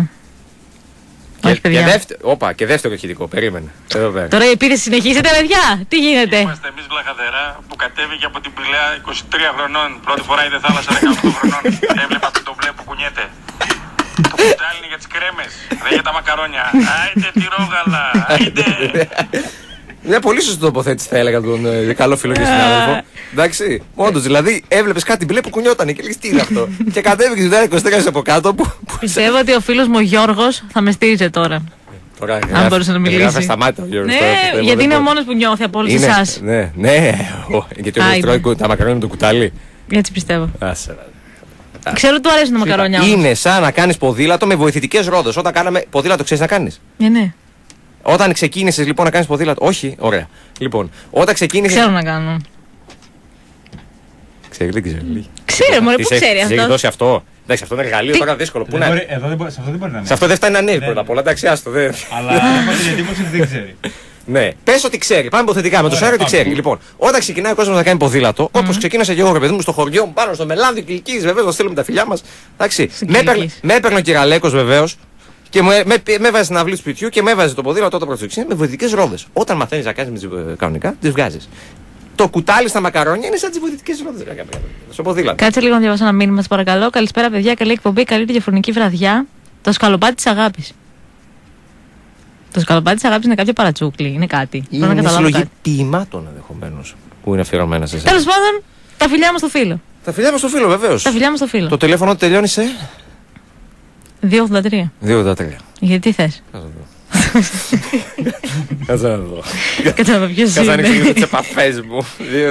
[SPEAKER 1] Όχι, παιδιά.
[SPEAKER 2] Και δεύτερο ηχητικό, περίμενε. Εδώ πέρα.
[SPEAKER 1] Τώρα η επίθεση συνεχίζεται, παιδιά. Τι γίνεται.
[SPEAKER 9] Είμαστε εμείς βλαχαδερά που κατέβηκε από την Πηλαία 23 χρονών. Πρώτη φορά είδε θάλασσα 18 χρονών. Έβλεπα αυτό το μπλε που κουνιέται. Το κουτάλι είναι για τις κρέμες, δεν για τα μακαρόνια. Άιντε τη ρόγαλα, άιντε.
[SPEAKER 2] Μια πολύ σωστή τοποθέτηση θα έλεγα τον καλό φίλο και συνάδελφο. Εντάξει, όντως δηλαδή έβλεπες κάτι μπλε που κουνιόταν και λέγεις τι είναι αυτό. Και κατέβηκες μετά 23 από κάτω.
[SPEAKER 1] Πιστεύω ότι ο φίλος μου ο Γιώργος θα με στήριζε τώρα. Αν μπορούσε να μιλήσει.
[SPEAKER 2] Σταμάτα ο Γιώργος.
[SPEAKER 1] Ναι, γιατί είναι ο μόνος που νιώθει από όλους εσάς.
[SPEAKER 2] Ναι, γιατί ο Γιώργος τρώει τα μακαρόνια με το κουτάλι.
[SPEAKER 1] Έτσι πιστεύω. Ξέρω ότι του αρέσουν τα μακαρόνια όμως.
[SPEAKER 2] Είναι σαν να κάνεις ποδήλατο με βοηθητικές ρόδες. Όταν κάναμε ποδήλατο, ξέρεις να κάνεις.
[SPEAKER 1] Ναι.
[SPEAKER 2] Όταν ξεκίνησες λοιπόν να κάνεις ποδήλατο. Όχι, ωραία. Λοιπόν, όταν ξεκίνησες.
[SPEAKER 1] Ξέρω να κάνω.
[SPEAKER 2] Δεν ξέρει.
[SPEAKER 1] Ξέρω, μωρέ, πού ξέρει αυτό.
[SPEAKER 2] Έχει δώσει αυτό. Εντάξει, αυτό είναι εργαλείο τώρα δύσκολο. Πού να είναι.
[SPEAKER 7] Σε αυτό δεν μπορεί να είναι.
[SPEAKER 2] Σε αυτό δεν φτάνει να ανέβει πρώτα απ' όλα. Εντάξει, άστο.
[SPEAKER 7] Αλλά έχω την εντύπωση ότι δεν ξέρει.
[SPEAKER 2] Ναι, πες ότι ξέρει. Πάμε υποθετικά με το Σάριο ότι ξέρει. Λοιπόν, όταν ξεκινάει ο κόσμος να κάνει ποδήλατο, όπως ξεκίνησα και εγώ, παιδί μου, στο χωριό μου πάνω στο Μελάνδιο Κιλκής, βεβαίως, να στείλουμε τα φιλιά μας. Εντάξει, με έπαιρνε ο Κυραλέκος βεβαίως. Και με έβαζε στην αυλή του σπιτιού και με έβαζε το ποδήλατο όταν πρωτοξενεί με βοηθητικές ρόδες. Όταν μαθαίνεις να κάνεις κανονικά, τις βγάζεις. Το κουτάλι στα μακαρόνια είναι σαν τις βοηθητικές ρόδες. Στο ποδήλατο.
[SPEAKER 1] Κάτσε λίγο να διαβάσω ένα μήνυμα, σας παρακαλώ. Καλησπέρα, παιδιά. Καλή εκπομπή. Καλή διαφορετική βραδιά. Το σκαλοπάτι της αγάπης. Το σκαλοπάτι της αγάπης είναι κάποιο παρατσούκλι. Είναι κάτι.
[SPEAKER 2] Είναι μια συλλογή ποιημάτων ενδεχομένως που είναι αφιερωμένα σε εσάς.
[SPEAKER 1] Τέλος πάντων, τα φιλιά μου στο φίλο.
[SPEAKER 2] Τα φιλιά μου στο φίλο, βεβαίως.
[SPEAKER 1] Τα φιλιά μου στο φίλο.
[SPEAKER 2] Το τηλέφωνο τελειώνει σε
[SPEAKER 1] 283.
[SPEAKER 2] 283.
[SPEAKER 1] Γιατί τι θες.
[SPEAKER 2] Κάτσε να δω.
[SPEAKER 1] Κάτσε να δω ποιος
[SPEAKER 2] Κάτσε να ανοίξω
[SPEAKER 1] είναι.
[SPEAKER 2] λίγο τις επαφές μου.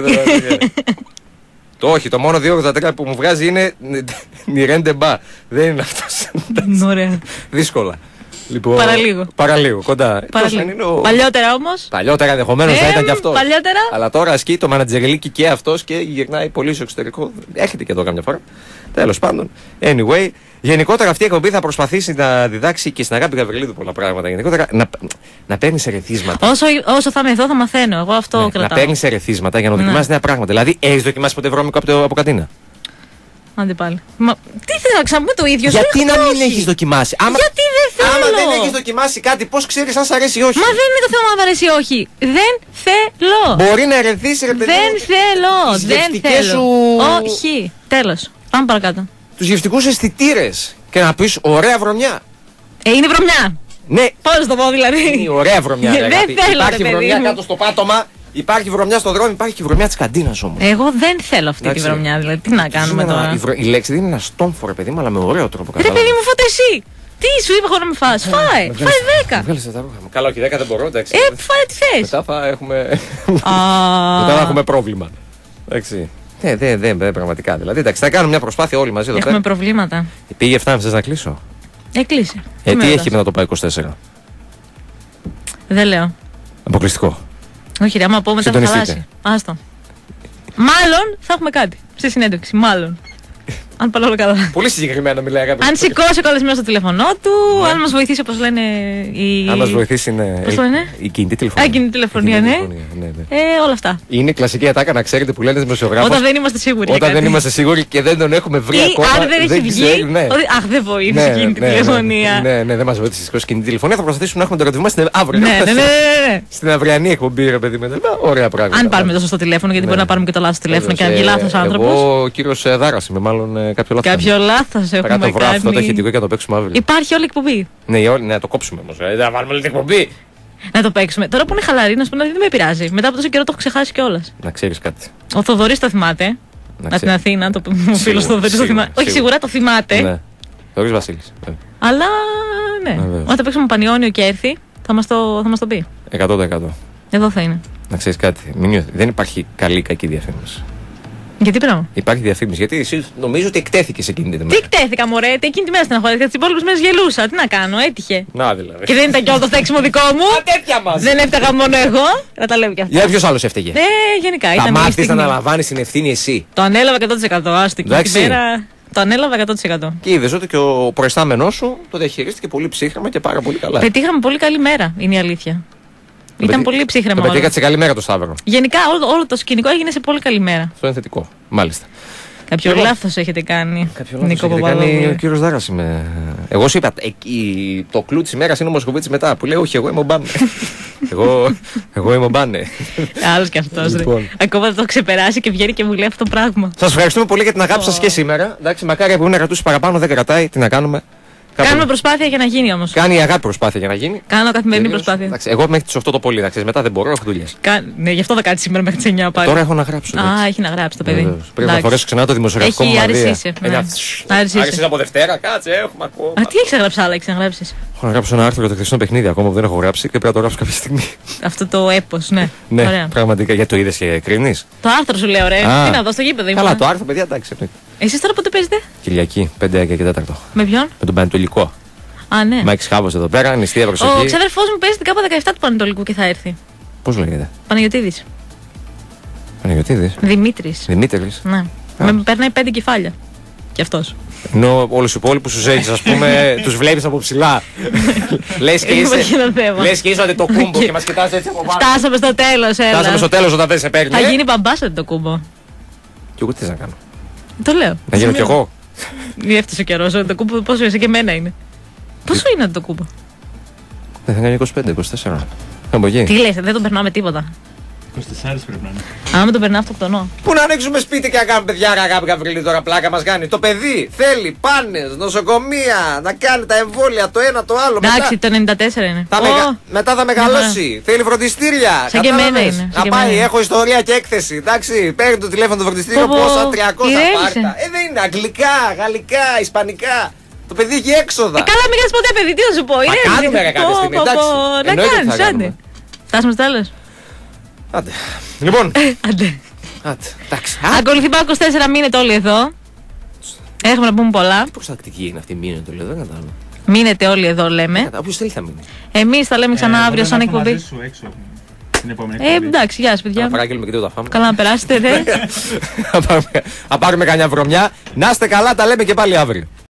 [SPEAKER 2] Όχι, το μόνο 2,83 που μου βγάζει είναι Νιρέντε Μπα. Δεν είναι αυτός.
[SPEAKER 1] Ωραία.
[SPEAKER 2] Δύσκολα. Λοιπόν,
[SPEAKER 1] Παραλίγο.
[SPEAKER 2] Παραλίγο, κοντά.
[SPEAKER 1] Παλιότερα όμως.
[SPEAKER 2] Παλιότερα ενδεχομένως θα ήταν και αυτό.
[SPEAKER 1] Παλιότερα.
[SPEAKER 2] Αλλά τώρα ασκεί το μανατζεριλίκι και αυτός και γυρνάει πολύ στο εξωτερικό. Έρχεται και εδώ καμιά φορά. Τέλος πάντων. Anyway, γενικότερα αυτή η εκπομπή θα προσπαθήσει να διδάξει και στην Αγάπη Γαβριλίδου πολλά πράγματα. Γενικότερα να παίρνει ερεθίσματα.
[SPEAKER 1] Όσο θα είμαι εδώ θα μαθαίνω. Εγώ αυτό κρατάω.
[SPEAKER 2] Να παίρνει ερεθίσματα για να δοκιμάσει νέα πράγματα. Δηλαδή, έχεις δοκιμάσει ποτέ βρώμικο από κατίνα?
[SPEAKER 1] Άντε πάλι. Μα τι θέλω να ξαναπούμε το ίδιο.
[SPEAKER 2] Γιατί να μην έχεις δοκιμάσει?
[SPEAKER 1] Γιατί δεν θέλω.
[SPEAKER 2] Άμα δεν έχεις δοκιμάσει κάτι, πώς ξέρεις αν σ' αρέσει ή όχι?
[SPEAKER 1] Μα δεν είναι το θέμα αν μ' αρέσει ή όχι. Δεν θέλω.
[SPEAKER 2] Μπορεί να ερεθίσει, ρε παιδί.
[SPEAKER 1] Δεν θέλω. Δεν θέλω. Όχι. Τέλος. Πάμε παρακάτω.
[SPEAKER 2] Τους γευστικούς αισθητήρες και να πεις ωραία βρωμιά.
[SPEAKER 1] Είναι βρωμιά.
[SPEAKER 2] Ναι.
[SPEAKER 1] Πώς το πω δηλαδή.
[SPEAKER 2] Είναι ωραία βρωμιά.
[SPEAKER 1] Δεν θέλω.
[SPEAKER 2] Υπάρχει βρωμιά κάτω στο πάτωμα. Υπάρχει βρωμιά στο δρόμο, υπάρχει και βρωμιά της καντίνας όμως.
[SPEAKER 1] Εγώ δεν θέλω αυτή τη βρωμιά, δηλαδή. Τι να κάνουμε τώρα.
[SPEAKER 2] Η λέξη δεν είναι ένα στόμφο, ρε παιδί μου, αλλά με ωραίο τρόπο.
[SPEAKER 1] Ρε παιδί μου, φώτε εσύ. Τι σου είπα εγώ να με φας? Φάε. Φάε 10.
[SPEAKER 2] Βγάλεσαι τα ρούχα μου. Καλά, όχι 10 δεν μπορώ, εντάξει.
[SPEAKER 1] Φάε τι θες.
[SPEAKER 2] Μετά θα έχουμε. Μετά θα έχουμε πρόβλημα. Εντάξει. Δεν, πραγματικά. Δηλαδή, εντάξει, θα κάνουμε μια προσπάθεια όλοι μαζί εδώ πέρα.
[SPEAKER 1] Έχουμε προβλήματα.
[SPEAKER 2] Πήγε 7, θες να κλείσω?
[SPEAKER 1] Κλείσε.
[SPEAKER 2] Τι έχει μετά το πάει 24?
[SPEAKER 1] Δεν λέω.
[SPEAKER 2] Αποκλειστικό.
[SPEAKER 1] Όχι, ρε, άμα πω μετά θα χαλάσει. Άστο. Μάλλον θα έχουμε κάτι στη συνέντευξη. Μάλλον. Αν πάνε όλα καλά.
[SPEAKER 2] Πολύ συγκεκριμένα μιλάει αγάπη.
[SPEAKER 1] Αν σηκώσει ο καλεσμένος στο τηλέφωνό του, αν μας βοηθήσει όπως λένε οι.
[SPEAKER 2] Αν μας βοηθήσει, ναι.
[SPEAKER 1] Πώς το λένε?
[SPEAKER 2] Η κινητή τηλεφωνία.
[SPEAKER 1] Κινητή τηλεφωνία, ναι. Όλα αυτά.
[SPEAKER 2] Είναι κλασική ατάκα, να ξέρετε, που λένε δημοσιογράφοι.
[SPEAKER 1] Όταν δεν είμαστε σίγουροι.
[SPEAKER 2] Όταν δεν είμαστε σίγουροι και δεν τον έχουμε βρει ακόμα.
[SPEAKER 1] Αν δεν έχει βγει. Αχ, δεν βοήθησε η κινητή τηλεφωνία.
[SPEAKER 2] Ναι, δεν μας βοήθησε η σηκώσει κινητή τηλεφωνία. Θα προσπαθήσουμε να έχουμε το ραντεβού μας αύριο.
[SPEAKER 1] Ναι.
[SPEAKER 2] Στην αυριανή εκπομπή, ρε παιδί μου. Ωραία πράγματα.
[SPEAKER 1] Αν πάρουμε το σωστό τηλέφωνο, γιατί μπορεί να πάρουμε και το λάθος τηλέφωνο και να βγει λάθος άνθρωπος.
[SPEAKER 2] Εγώ, ο κύριος Δάρας είμαι, μάλλον κάποιο λάθος.
[SPEAKER 1] Κάποιο λάθος έχουμε κάνει.
[SPEAKER 2] Το βρω αυτό το ηχητικό και να το παίξουμε αύριο.
[SPEAKER 1] Υπάρχει όλη εκπομπή.
[SPEAKER 2] Ναι, να το κόψουμε όμως. Δεν θα βάλουμε όλη την εκπομπή.
[SPEAKER 1] Να το παίξουμε. Τώρα που είναι χαλαρή, να σου πω ότι δεν με πειράζει. Μετά από τόσο καιρό το έχω ξεχάσει κιόλας.
[SPEAKER 2] Να ξέρεις κάτι.
[SPEAKER 1] Ο Θοδωρής το θυμάται. Από την Αθήνα, ο φίλος Θοδωρής το θυμάται. Όχι, σίγουρα το θυμάται.
[SPEAKER 2] Ναι. Θοδωρής Βασίλης.
[SPEAKER 1] Αλλά ναι. Όταν παίξουμε Πανιόνιο και έρθει, θα μας το πει.
[SPEAKER 2] 100%.
[SPEAKER 1] Εδώ θα είναι.
[SPEAKER 2] Να ξέρεις κάτι. Δεν υπάρχει καλή ή κακή διαφήμιση.
[SPEAKER 1] Γιατί πράγμα?
[SPEAKER 2] Υπάρχει διαφήμιση. Γιατί εσύ νομίζω ότι εκτέθηκες εκείνη την μέρα.
[SPEAKER 1] Τι εκτέθηκα, μωρέ, εκείνη τη μέρα στην αγορά. Τις υπόλοιπες μέρες γελούσα. Τι να κάνω, έτυχε.
[SPEAKER 2] Να δηλαδή.
[SPEAKER 1] Και δεν ήταν και όλο το φταίξιμο δικό μου.
[SPEAKER 2] Τέτοια μας.
[SPEAKER 1] Δεν έφταγα μόνο εγώ. Να τα λέω κι αυτά.
[SPEAKER 2] Για ποιος άλλος έφταιγε?
[SPEAKER 1] Γενικά.
[SPEAKER 2] Θα μάθεις να αναλαμβάνεις την ευθύνη εσύ.
[SPEAKER 1] Το ανέλαβα 100%. Άστηκε. Το ανέλαβα 100%.
[SPEAKER 2] Και είδες ότι και ο προϊστάμενός σου το διαχειρίστηκε πολύ ψύχρεμα και πάρα πολύ καλά.
[SPEAKER 1] Πετύχαμε πολύ καλή μέρα, είναι η αλήθεια. Ήταν πολύ ψύχρεμα.
[SPEAKER 2] Το πετύχατε σε καλή μέρα το Σταύρο.
[SPEAKER 1] Γενικά όλο το σκηνικό έγινε σε πολύ καλή μέρα.
[SPEAKER 2] Αυτό είναι θετικό. Μάλιστα.
[SPEAKER 1] Κάποιο λάθος έχετε κάνει.
[SPEAKER 2] Κάποιο λάθος έχετε κάνει. Ο κύριος Δάρας είμαι. Εγώ σου είπα, το κλου της ημέρας είναι ο Μοσκοβίτης μετά. Που λέει, όχι, εγώ είμαι ο Μπάνε. εγώ είμαι ο Μπάνε.
[SPEAKER 1] Άλλος κι αυτός. Ακόμα δεν το ξεπεράσει και βγαίνει και μου λέει αυτό το πράγμα.
[SPEAKER 2] Σας ευχαριστούμε πολύ για την αγάπη σας και σήμερα. Εντάξει, μακάρι που είναι να κρατούσε παραπάνω, δεν κρατάει. Τι να κάνουμε.
[SPEAKER 1] Κάνουμε προσπάθεια για να γίνει όμως.
[SPEAKER 2] Κάνει η αγάπη προσπάθεια για να γίνει.
[SPEAKER 1] Κάνω καθημερινή προσπάθεια.
[SPEAKER 2] Εντάξει, εγώ μέχρι τις 8 το πολύ, εντάξει, μετά δεν μπορώ, έχω δουλειές.
[SPEAKER 1] Ναι, γι' αυτό θα κάτσει σήμερα μέχρι τις 9 πάλι.
[SPEAKER 2] Τώρα έχω να γράψω.
[SPEAKER 1] Έχει να γράψει το παιδί.
[SPEAKER 2] Πρέπει να φορέσω ξανά το δημοσιογραφικό μου μανδύα.
[SPEAKER 1] Άρχισε
[SPEAKER 2] από Δευτέρα, κάτσε, έχουμε ακόμα.
[SPEAKER 1] Τι έχεις να γράψει άλλα, έχεις να γράψεις?
[SPEAKER 2] Έχω να γράψω ένα άρθρο για το χθεσινό παιχνίδι ακόμα που δεν έχω γράψει και πρέπει να το γράψω κάποια στιγμή.
[SPEAKER 1] Αυτό το έπος, ναι.
[SPEAKER 2] Ναι, πραγματικά. Γιατί το είδες και κρίνεις?
[SPEAKER 1] Το άρθρο σου λέω, ρε. Τι να δω στο γήπεδο ήμουν.
[SPEAKER 2] Καλά, το άρθρο, παιδιά, εντάξει.
[SPEAKER 1] Εσείς τώρα πότε παίζετε?
[SPEAKER 2] Κυριακή, 5 και 4.
[SPEAKER 1] Με ποιον?
[SPEAKER 2] Με τον Πανετολικό.
[SPEAKER 1] Α, ναι.
[SPEAKER 2] Μάκης Χάβος εδώ πέρα, νηστεία προσοχή.
[SPEAKER 1] Ο ξαδερφός μου παίζει την ΚΑΠΑ 17 του Πανετολικού και θα έρθει.
[SPEAKER 2] Πώς λέγεται?
[SPEAKER 1] Παναγιωτίδης.
[SPEAKER 2] Παναγιωτίδης.
[SPEAKER 1] Δημήτρης.
[SPEAKER 2] Δημήτρης.
[SPEAKER 1] Ναι. Με περνάει 5 κεφάλια. Κι αυτός.
[SPEAKER 2] Ενώ όλους τους υπόλοιπους τους έχεις, ας πούμε, τους βλέπεις από ψηλά. Λες και είσαι το κούμπο και μας κοιτάς έτσι από πάνω.
[SPEAKER 1] Φτάσαμε στο τέλος, έλα.
[SPEAKER 2] Φτάσαμε στο τέλος όταν δεν σε παίρνει.
[SPEAKER 1] Θα γίνει μπαμπάς το κούμπο.
[SPEAKER 2] Και εγώ τι θες να κάνω?
[SPEAKER 1] Το λέω.
[SPEAKER 2] Να γίνω κι εγώ.
[SPEAKER 1] Μη έφτασε ο καιρός, το κούμπο πόσο είσαι και εμένα είναι. Πόσο είναι το κούμπο?
[SPEAKER 2] Δεν θα κάνει 25-24.
[SPEAKER 1] Τι λες, δεν τον περνάω με τίποτα.
[SPEAKER 7] 24 πρέπει να είναι.
[SPEAKER 1] Άμα τον περνάω αυτοκτονώ.
[SPEAKER 2] Πού να ανοίξουμε σπίτι και να κάνουμε παιδιά, αγάπη Γαβριλή, τώρα πλάκα μας κάνει. Το παιδί θέλει πάνες, νοσοκομεία, να κάνει τα εμβόλια το ένα το άλλο.
[SPEAKER 1] Εντάξει, το 94 είναι.
[SPEAKER 2] Μετά θα μεγαλώσει. Θέλει φροντιστήρια.
[SPEAKER 1] Σαν και εμένα είναι.
[SPEAKER 2] Να πάει, έχω ιστορία και έκθεση. Εντάξει, παίρνει το τηλέφωνο του φροντιστήριο, πόσα 300 πάρτα. Δεν είναι αγγλικά, γαλλικά, ισπανικά. Το παιδί έχει έξοδα.
[SPEAKER 1] Καλά, μην κάνεις ποτέ παιδί, τι θα σου πω.
[SPEAKER 2] Θα κάνουμε ρε κάποια στιγμή, εντάξει.
[SPEAKER 1] Να κάνεις, άντε. Φτάσουμε στο τέλος.
[SPEAKER 2] Άντε. Λοιπόν.
[SPEAKER 1] Άντε.
[SPEAKER 2] Εντάξει.
[SPEAKER 1] Ακολουθεί Πάω 24, μείνετε όλοι εδώ. Έχουμε να πούμε πολλά.
[SPEAKER 2] Τι προστακτική είναι αυτή, μείνετε όλοι εδώ, δεν κατάλαβα.
[SPEAKER 1] Μείνετε όλοι εδώ, λέμε.
[SPEAKER 2] Όποιος θέλει θα μείνει.
[SPEAKER 1] Εμείς θα λέμε ξανά αύριο σαν εκπομπή. Εντάξει, γεια σας παιδιά.
[SPEAKER 2] Να παράγγελουμε και τίποτα φάμε.
[SPEAKER 1] Καλά να περάσετε, δε.
[SPEAKER 2] Θα πάρουμε κανιά βρωμιά. Να είστε καλά, τα λέμε και πάλι αύριο.